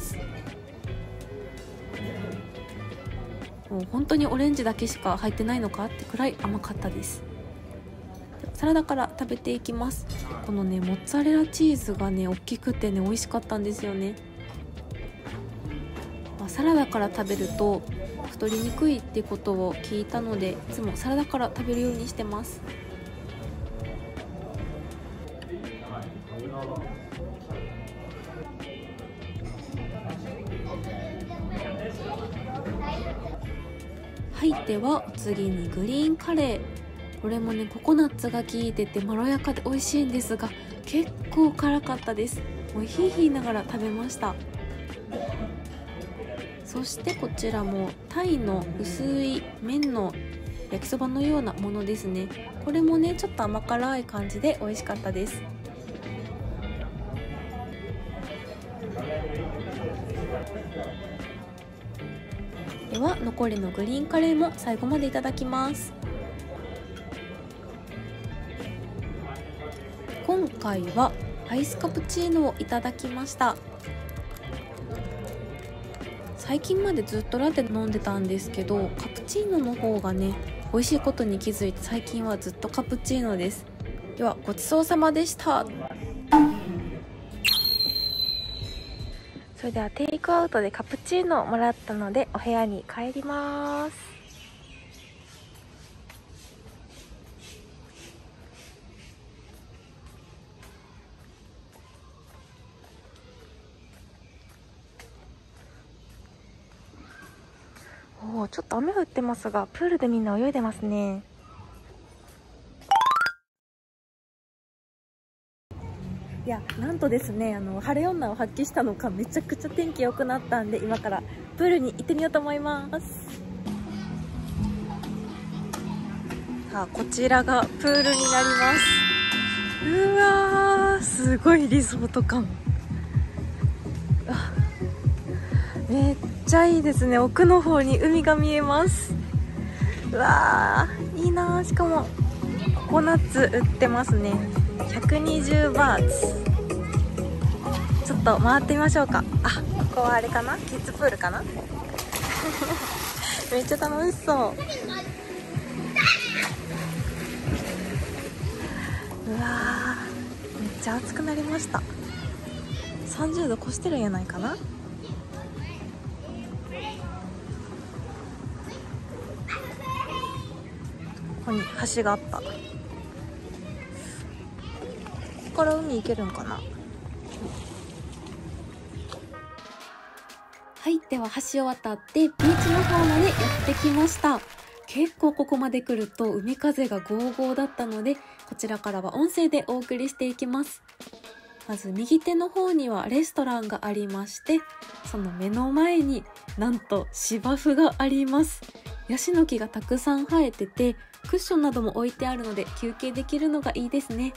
もう本当にオレンジだけしか入ってないのかってくらい甘かったです。サラダから食べていきます。このねモッツァレラチーズがね大きくてね美味しかったんですよね。まあ、サラダから食べると太りにくいってことを聞いたので、いつもサラダから食べるようにしてます。 はい、では次にグリーンカレー。これもねココナッツが効いててまろやかで美味しいんですが、結構辛かったです。もうヒーヒーながら食べました。そしてこちらもタイの薄い麺の焼きそばのようなものですね。これもねちょっと甘辛い感じで美味しかったです。では残りのグリーンカレーも最後までいただきます。今回はアイスカプチーノをいただきました。最近までずっとラテ飲んでたんですけど、カプチーノの方がね美味しいことに気づいて、最近はずっとカプチーノです。ではごちそうさまでした。それではテイクアウトでカプチーノをもらったのでお部屋に帰ります。おー、ちょっと雨降ってますがプールでみんな泳いでますね。いや、なんとですね、あの晴れ女を発揮したのかめちゃくちゃ天気良くなったんで、今からプールに行ってみようと思います。さあ、こちらがプールになります。うわー、すごいリゾート感。あ、めっちゃいいですね。奥の方に海が見えます。うわー、いいなー。しかもココナッツ売ってますね。ひゃくにじゅうバーツ。ちょっと回ってみましょうか。あ、ここはあれかな、キッズプールかなめっちゃ楽しそう。うわー、めっちゃ暑くなりました。さんじゅうど越してるんやないかな。ここに橋があった。ここから海行けるんかな。はい、では橋を渡ってビーチの方までやってきました。結構ここまで来ると海風がゴーゴーだったので、こちらからは音声でお送りしていきます。まず右手の方にはレストランがありまして、その目の前になんと芝生があります。ヤシの木がたくさん生えてて、クッションなども置いてあるので休憩できるのがいいですね。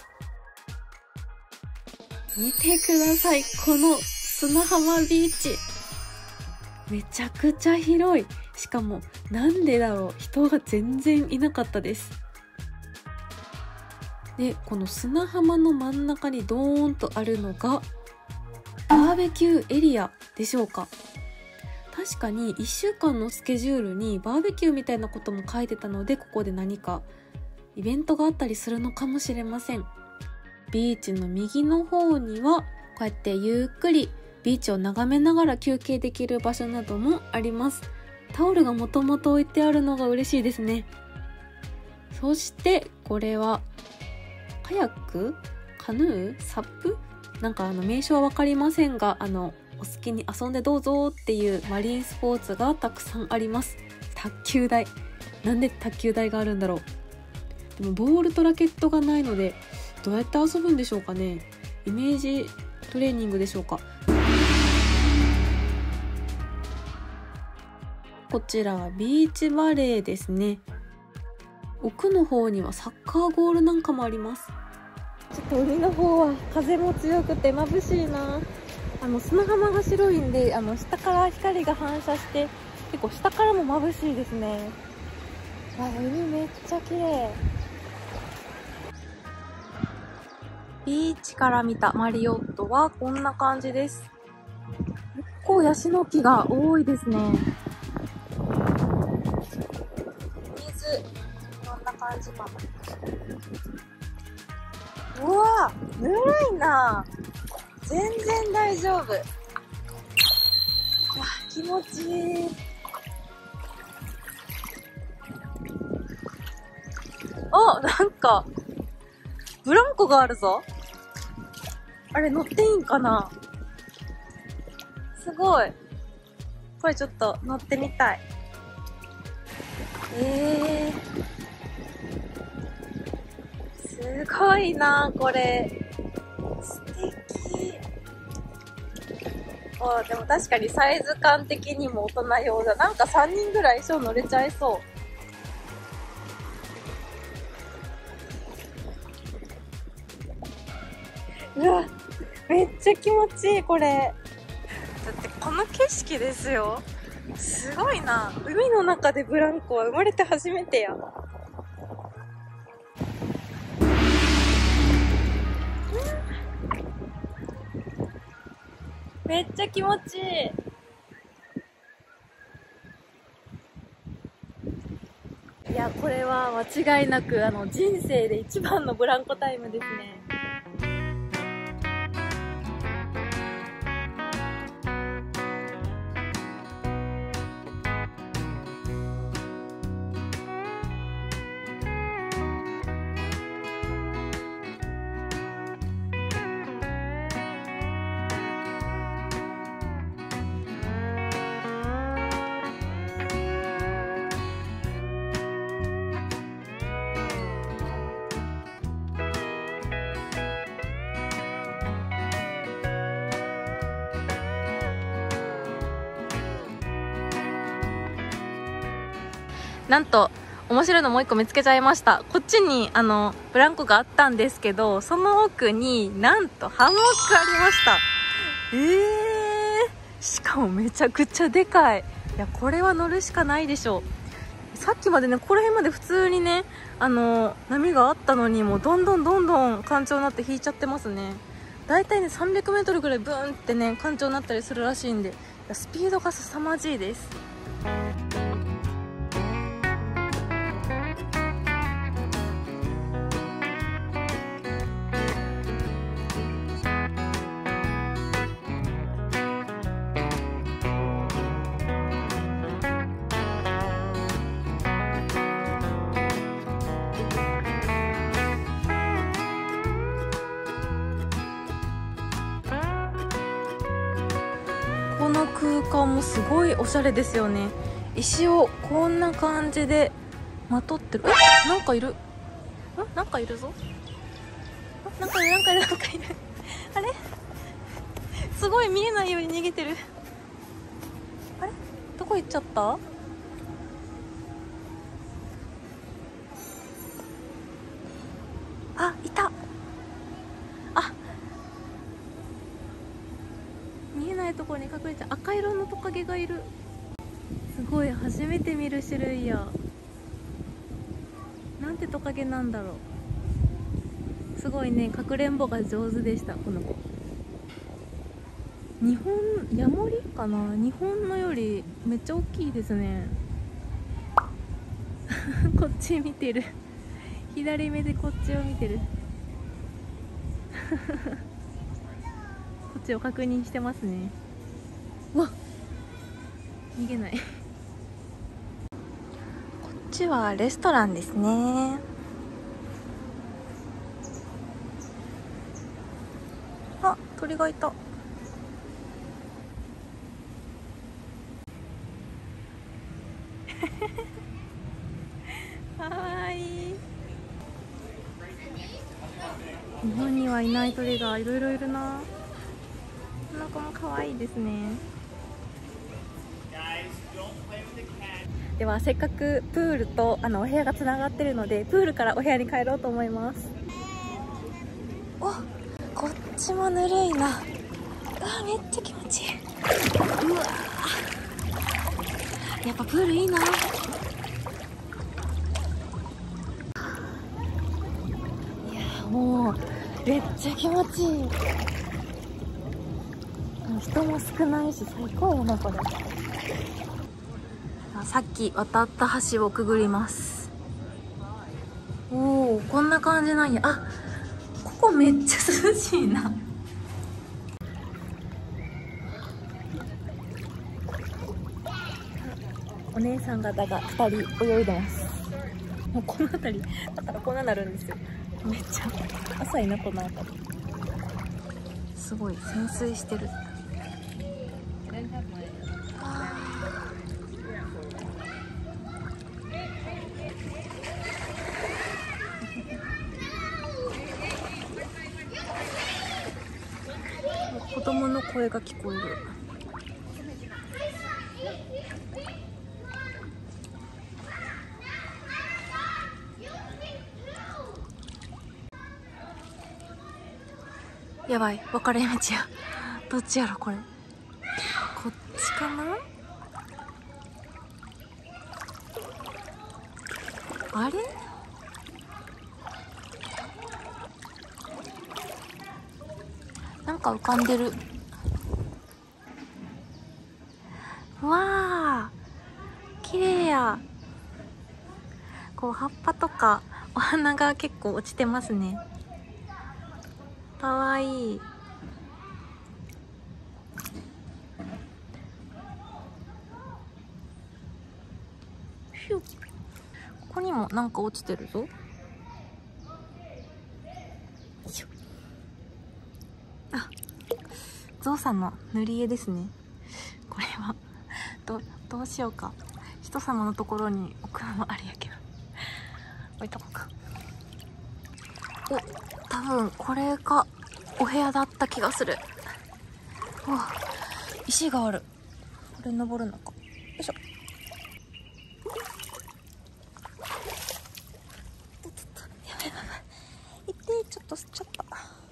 見てください、この砂浜ビーチ。めちゃくちゃ広い。しかもなんでだろう、人が全然いなかったです。で、この砂浜の真ん中にドーンとあるのがバーベキューエリアでしょうか。確かにいっしゅうかんのスケジュールにバーベキューみたいなことも書いてたので、ここで何かイベントがあったりするのかもしれません。ビーチの右の方にはこうやってゆっくりビーチを眺めながら休憩できる場所などもあります。タオルがもともと置いてあるのが嬉しいですね。そしてこれはカヤック、カヌー、サップ、なんかあの名称は分かりませんが、あのお好きに遊んでどうぞっていうマリンスポーツがたくさんあります。卓球台、なんで卓球台があるんだろう。でもボールとラケットがないのでどうやって遊ぶんでしょうかね。イメージトレーニングでしょうか。こちらはビーチバレーですね。奥の方にはサッカーゴールなんかもあります。ちょっと海の方は風も強くて眩しいな。あの砂浜が白いんで、あの下から光が反射して結構下からも眩しいですね。わ、海めっちゃ綺麗。ビーチから見たマリオットはこんな感じです。結構ヤシの木が多いですね。こんな感じかな。うわ、ぬるいな。全然大丈夫。うわ、気持ちいい。あ、なんかブランコがあるぞ。あれ乗っていいんかな。すごい。これちょっと乗ってみたい。 えー、すごいなこれ。素敵。あ、でも確かにサイズ感的にも大人用だ。なんかさんにんぐらい一緒乗れちゃいそう。うわ、めっちゃ気持ちいいこれ。だってこの景色ですよ。すごいな。海の中でブランコは生まれて初めてや。めっちゃ気持ちいい。いや、これは間違いなくあの人生で一番のブランコタイムですね。なんと面白いのもう一個見つけちゃいました。こっちにあのブランコがあったんですけど、その奥になんとハンモックありました。えー、しかもめちゃくちゃでかい。いや、これは乗るしかないでしょう。さっきまでね、ここら辺まで普通にね、あの波があったのに、もうどんどんどんどん干潮になって引いちゃってますね。だいたいねさんびゃくメートルぐらいブーンってね干潮になったりするらしいんで、スピードが凄まじいです。この空間もすごいおしゃれですよね。石をこんな感じでまとってる。え、なんかいる。ん、なんかいるぞ。なんかいる、なんかいる、なんかいる。あれ、すごい見えないように逃げてる。あれ、どこ行っちゃった。あ、いた。あ、見えないところに隠れちゃう。赤色のトカゲがいる。すごい、初めて見る種類や。なんてトカゲなんだろう。すごいね、かくれんぼが上手でした、この子。日本ヤモリかな。日本のよりめっちゃ大きいですね。こっち見てる。左目でこっちを見てる。こっちを確認してますね。うわっ、逃げない。こっちはレストランですね。あ、鳥がいた。かわいい。日本にはいない鳥がいろいろいるな。この子もかわいいですね。ではせっかくプールとあのお部屋がつながってるので、プールからお部屋に帰ろうと思います。お、こっちもぬるいな。あ、めっちゃ気持ちいい。うわ、やっぱプールいいな。いや、もうめっちゃ気持ちいい。人も少ないし最高やなこれ。さっき渡った橋をくぐります。おお、こんな感じなんや。あ、ここめっちゃ涼しいな。お姉さん方がふたり泳いでます。もうこの辺りだからこんななるんですよ。めっちゃ浅いなこの辺り。すごい潜水してる。 声が聞こえる。やばい、分かれ道や。どっちやろこれ。こっちかな。あれ、なんか浮かんでる。うわー、綺麗や。こう葉っぱとかお花が結構落ちてますね。かわいい。ヒュッ、ここにもなんか落ちてるぞ。あ、ゾウさんの塗り絵ですね。これはど, どうしようか。人様のところに置くのもあれやけど置いとこうか。お、多分これがお部屋だった気がする。わ、石がある。これ登るのか。よいしょ。やばいやばい、いってちょっと吸っちゃった。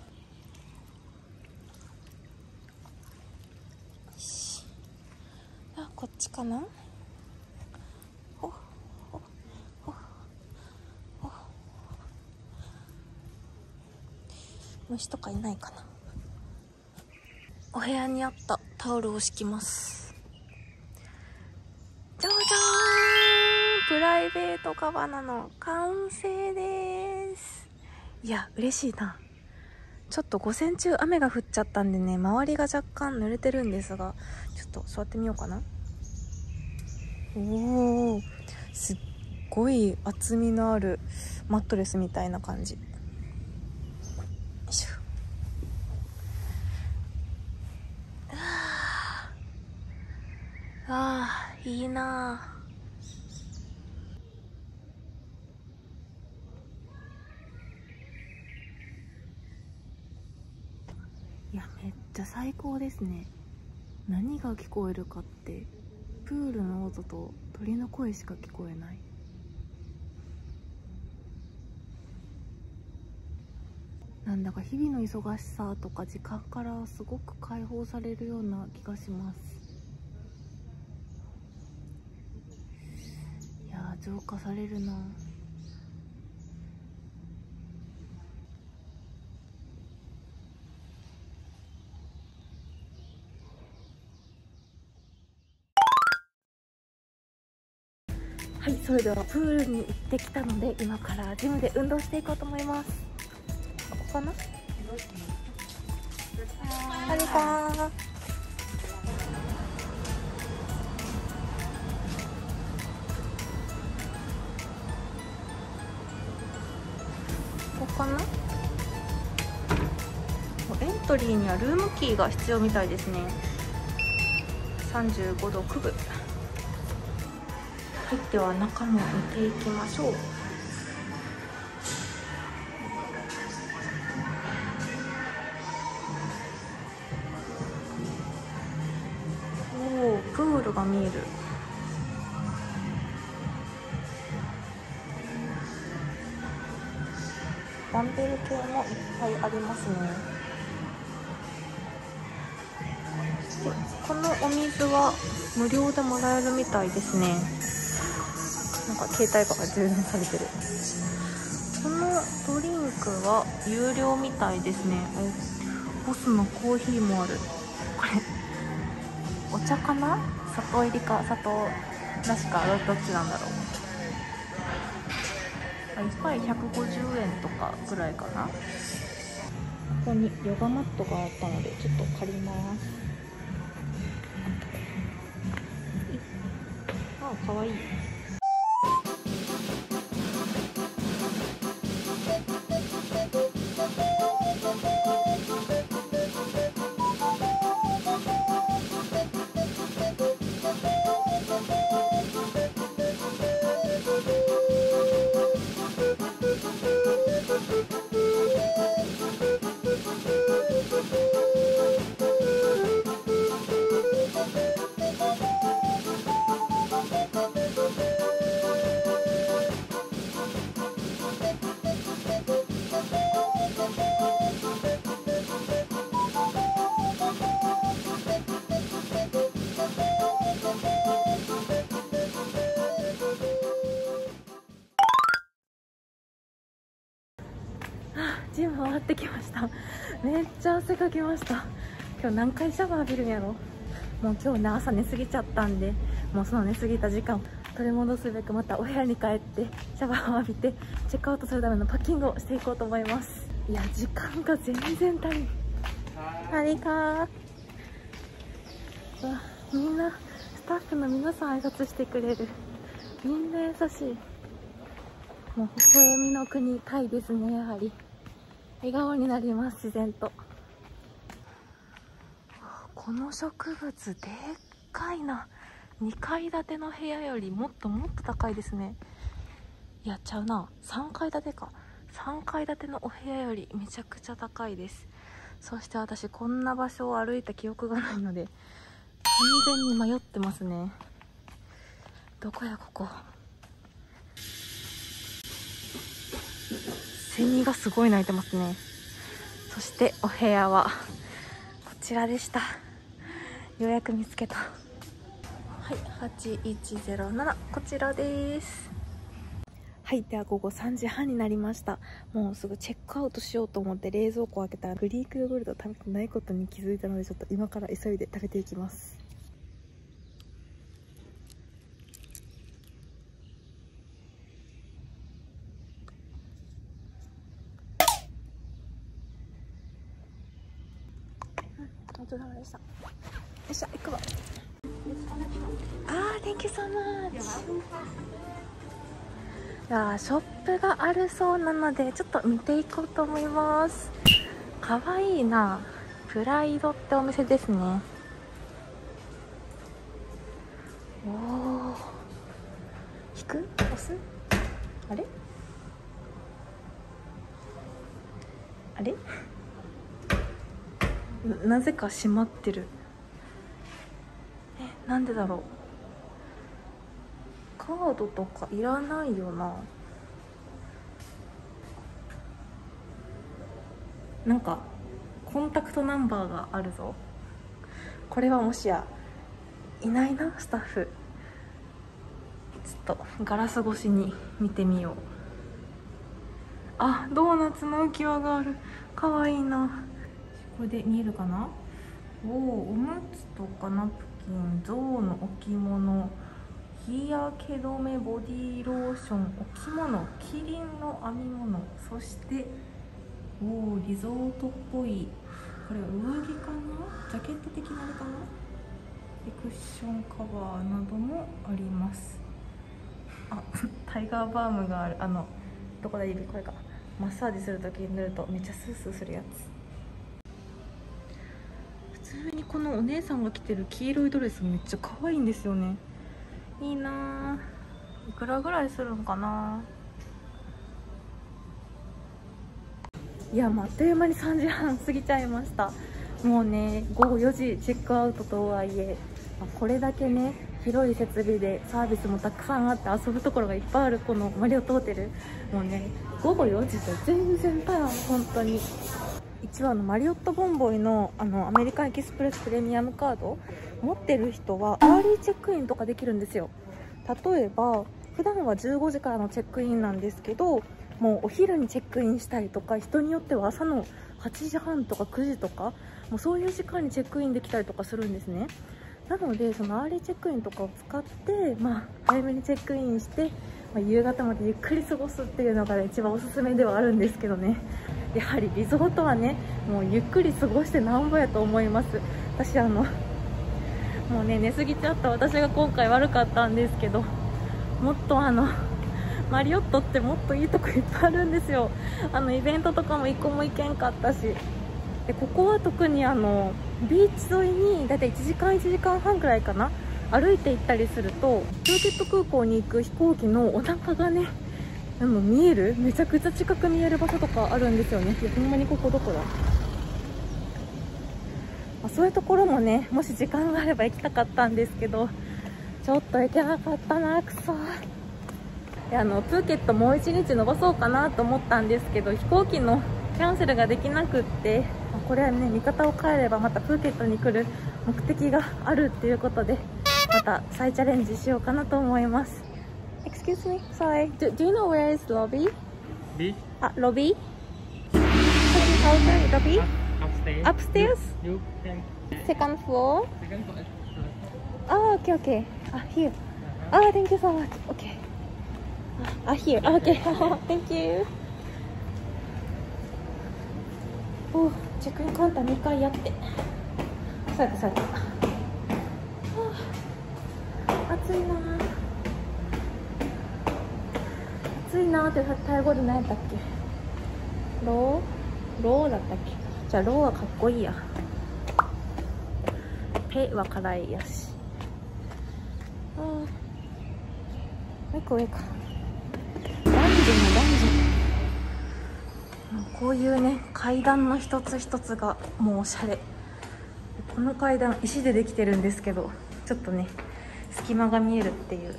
よし、あ、こっちかな。おおおお、虫とかいないかな。お部屋にあったタオルを敷きます。じゃじゃーん、プライベートカバナの完成です。いや、嬉しいな。ちょっと午前中雨が降っちゃったんでね、周りが若干濡れてるんですが、ちょっと座ってみようかな。おー、すっごい厚みのあるマットレスみたいな感じ。よいしょ。あー、いいなぁ。いや、めっちゃ最高ですね。何が聞こえるかってプールの音と鳥の声しか聞こえない。なんだか日々の忙しさとか時間からすごく解放されるような気がします。いやー、浄化されるな。はい、それではプールに行ってきたので、今からジムで運動していこうと思います。ここかな。あれかー。ここかな。エントリーにはルームキーが必要みたいですね。さんじゅうごどくぶ。はい、では中も見ていきましょう。おお、プールが見える。ダンベル系もいっぱいありますね。で、このお水は無料でもらえるみたいですね。なんか携帯が充電されてる。このドリンクは有料みたいですね。ボスのコーヒーもある。これお茶かな。砂糖入りか砂糖なしかどっちなんだろう。いっぱいひゃくごじゅうえんとかぐらいかな。ここにヨガマットがあったのでちょっと借ります。あ、かわいい。 ジム終わってきました。めっちゃ汗かきました。今日何回シャワー浴びるんやろ。もう今日ね、朝寝すぎちゃったんで、もうその寝すぎた時間取り戻すべくまたお部屋に帰ってシャワーを浴びてチェックアウトするためのパッキングをしていこうと思います。いや、時間が全然足りん。ありかー。うわ、みんなスタッフの皆さん挨拶してくれる。みんな優しい。もう微笑みの国タイですね。やはり笑顔になります、自然と。この植物でっかいな。にかい建ての部屋よりもっともっと高いですね。やっちゃうな。さんかい建てか。さんかい建てのお部屋よりめちゃくちゃ高いです。そして私こんな場所を歩いた記憶がないので完全に迷ってますね。どこやここ。セミがすごい鳴いてますね。そしてお部屋はこちらでした。ようやく見つけた。はい、はちいちゼロなな、こちらです。はい、では午後さんじはんになりました。もうすぐチェックアウトしようと思って冷蔵庫を開けたらグリークヨーグルトを食べてないことに気づいたので、ちょっと今から急いで食べていきます。お疲れ様でした。よっしゃ、行くわ。あー、Thank you so much。いやー、ショップがあるそうなのでちょっと見ていこうと思います。かわいいな。プライドってお店ですね。おー、引く？押す？あれ？あれ？な, なぜか閉まってる。え、なんでだろう。カードとかいらないよな。なんかコンタクトナンバーがあるぞ。これはもしやいないな、スタッフ。ちょっとガラス越しに見てみよう。あ、ドーナツの浮き輪がある。かわいいな。これで見えるかな。おお、おむつとかナプキン、象の置物、日焼け止め、ボディーローション、置物、キリンの編み物、そしておお、リゾートっぽい。これは上着かな、ジャケット的なあれかな。でクッションカバーなどもあります。あ、タイガーバームがある。あのどこだ、指、これか。マッサージするときに塗るとめっちゃスースーするやつ。普通にこのお姉さんが着てる黄色いドレスめっちゃ可愛いんですよね。いいなぁ。いくらぐらいするんかな。いや、あっという間にさんじはん過ぎちゃいました。もうね、ごごよじチェックアウトとはいえ、これだけね広い設備でサービスもたくさんあって遊ぶところがいっぱいあるこのマリオットホテル、もうねごごよじで全然足らん。本当に一応あのマリオットボンボイのあのアメリカンエキスプレスプレミアムカード持ってる人はアーリーチェックインとかできるんですよ。例えば普段はじゅうごじからのチェックインなんですけど、もうお昼にチェックインしたりとか、人によっては朝のはちじはんとかくじとか、もうそういう時間にチェックインできたりとかするんですね。なのでそのアーリーチェックインとかを使って、まあ、早めにチェックインして、まあ、夕方までゆっくり過ごすっていうのが、ね、一番おすすめではあるんですけどね。やはりリゾートはね、もうゆっくり過ごしてなんぼやと思います。私あのもうね寝すぎちゃった私が今回悪かったんですけど、もっとあのマリオットってもっといいとこいっぱいあるんですよ。あのイベントとかも一個も行けんかったし、でここは特にあのビーチ沿いにだいたいいちじかんいちじかんはんくらいかな、歩いて行ったりするとプーケット空港に行く飛行機のお腹がね、あの見える、めちゃくちゃ近く見える場所とかあるんですよね。いやほんまにここどこだ、まあ、そういうところもね、もし時間があれば行きたかったんですけど、ちょっと行けなかったな、くそ。であのプーケットもういちにち延ばそうかなと思ったんですけど、飛行機のキャンセルができなくって、これはね見方を変えればまたプーケットに来る目的があるっていうことで、また再チャレンジしようかなと思います。 Excuse me, sorry, do, do you know where is lobby? B? あ、ロビー How the lobby? Upstairs. Upstairs? You can. Second floor? Second floor. Oh, okay, okay. Ah, here. Oh, thank you so much. Okay. Ah, here. Okay. Thank you. おー、チェックインカウンターにかいやって。そうやった、そうやった。暑いなぁ。暑いなーってタイ語で何やったっけ？ロー？ローだったっけ？じゃあローはかっこいいや。ペは辛いやし。ああ。もう一個上か。ダンジョンのダンジョン。こういうね、階段の一つ一つがもうおしゃれ。この階段石でできてるんですけど、ちょっとね隙間が見えるっていう。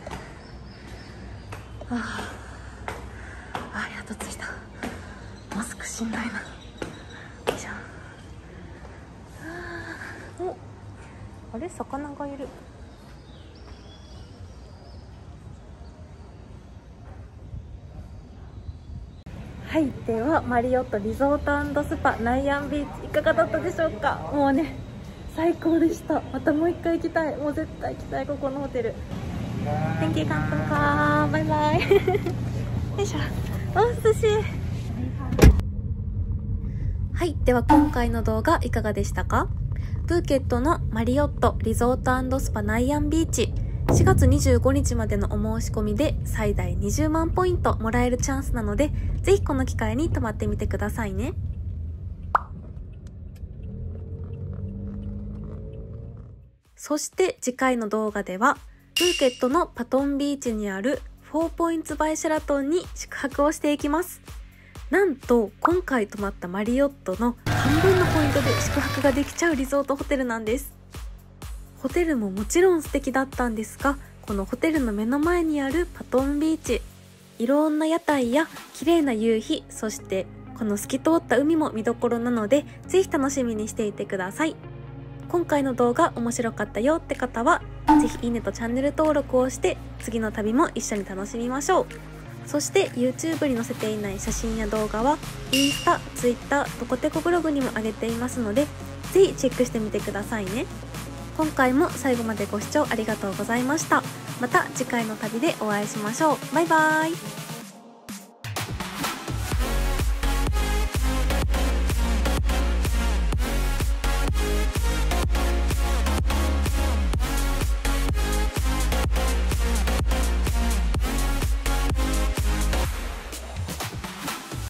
ああ、あ、やっと着いた。マスクしんどいな。よいしょ。あお、あれ、魚がいる。はい、ではマリオットリゾート&スパナイアンビーチいかがだったでしょうか。もうね最高でした。またもう一回行きたい。もう絶対行きたい、ここのホテル。Thank you、カントンカー。バイバイ。よいしょ。お寿司。はい、では今回の動画いかがでしたか。プーケットのマリオットリゾート&スパナイアンビーチ、しがつにじゅうごにちまでのお申し込みで最大にじゅうまんポイントもらえるチャンスなので、ぜひこの機会に泊まってみてくださいね。そして次回の動画ではプーケットのパトンビーチにあるフォーポインツバイシェラトンに宿泊をしていきます。なんと今回泊まったマリオットの半分のポイントで宿泊ができちゃうリゾートホテルなんです。ホテルももちろん素敵だったんですが、このホテルの目の前にあるパトンビーチ、いろんな屋台や綺麗な夕日、そしてこの透き通った海も見どころなので、ぜひ楽しみにしていてください。今回の動画面白かったよって方は、ぜひいいねとチャンネル登録をして次の旅も一緒に楽しみましょう。そして YouTube に載せていない写真や動画はインスタ、Twitter、トコテコブログにも上げていますので、ぜひチェックしてみてくださいね。今回も最後までご視聴ありがとうございました。また次回の旅でお会いしましょう。バイバーイ。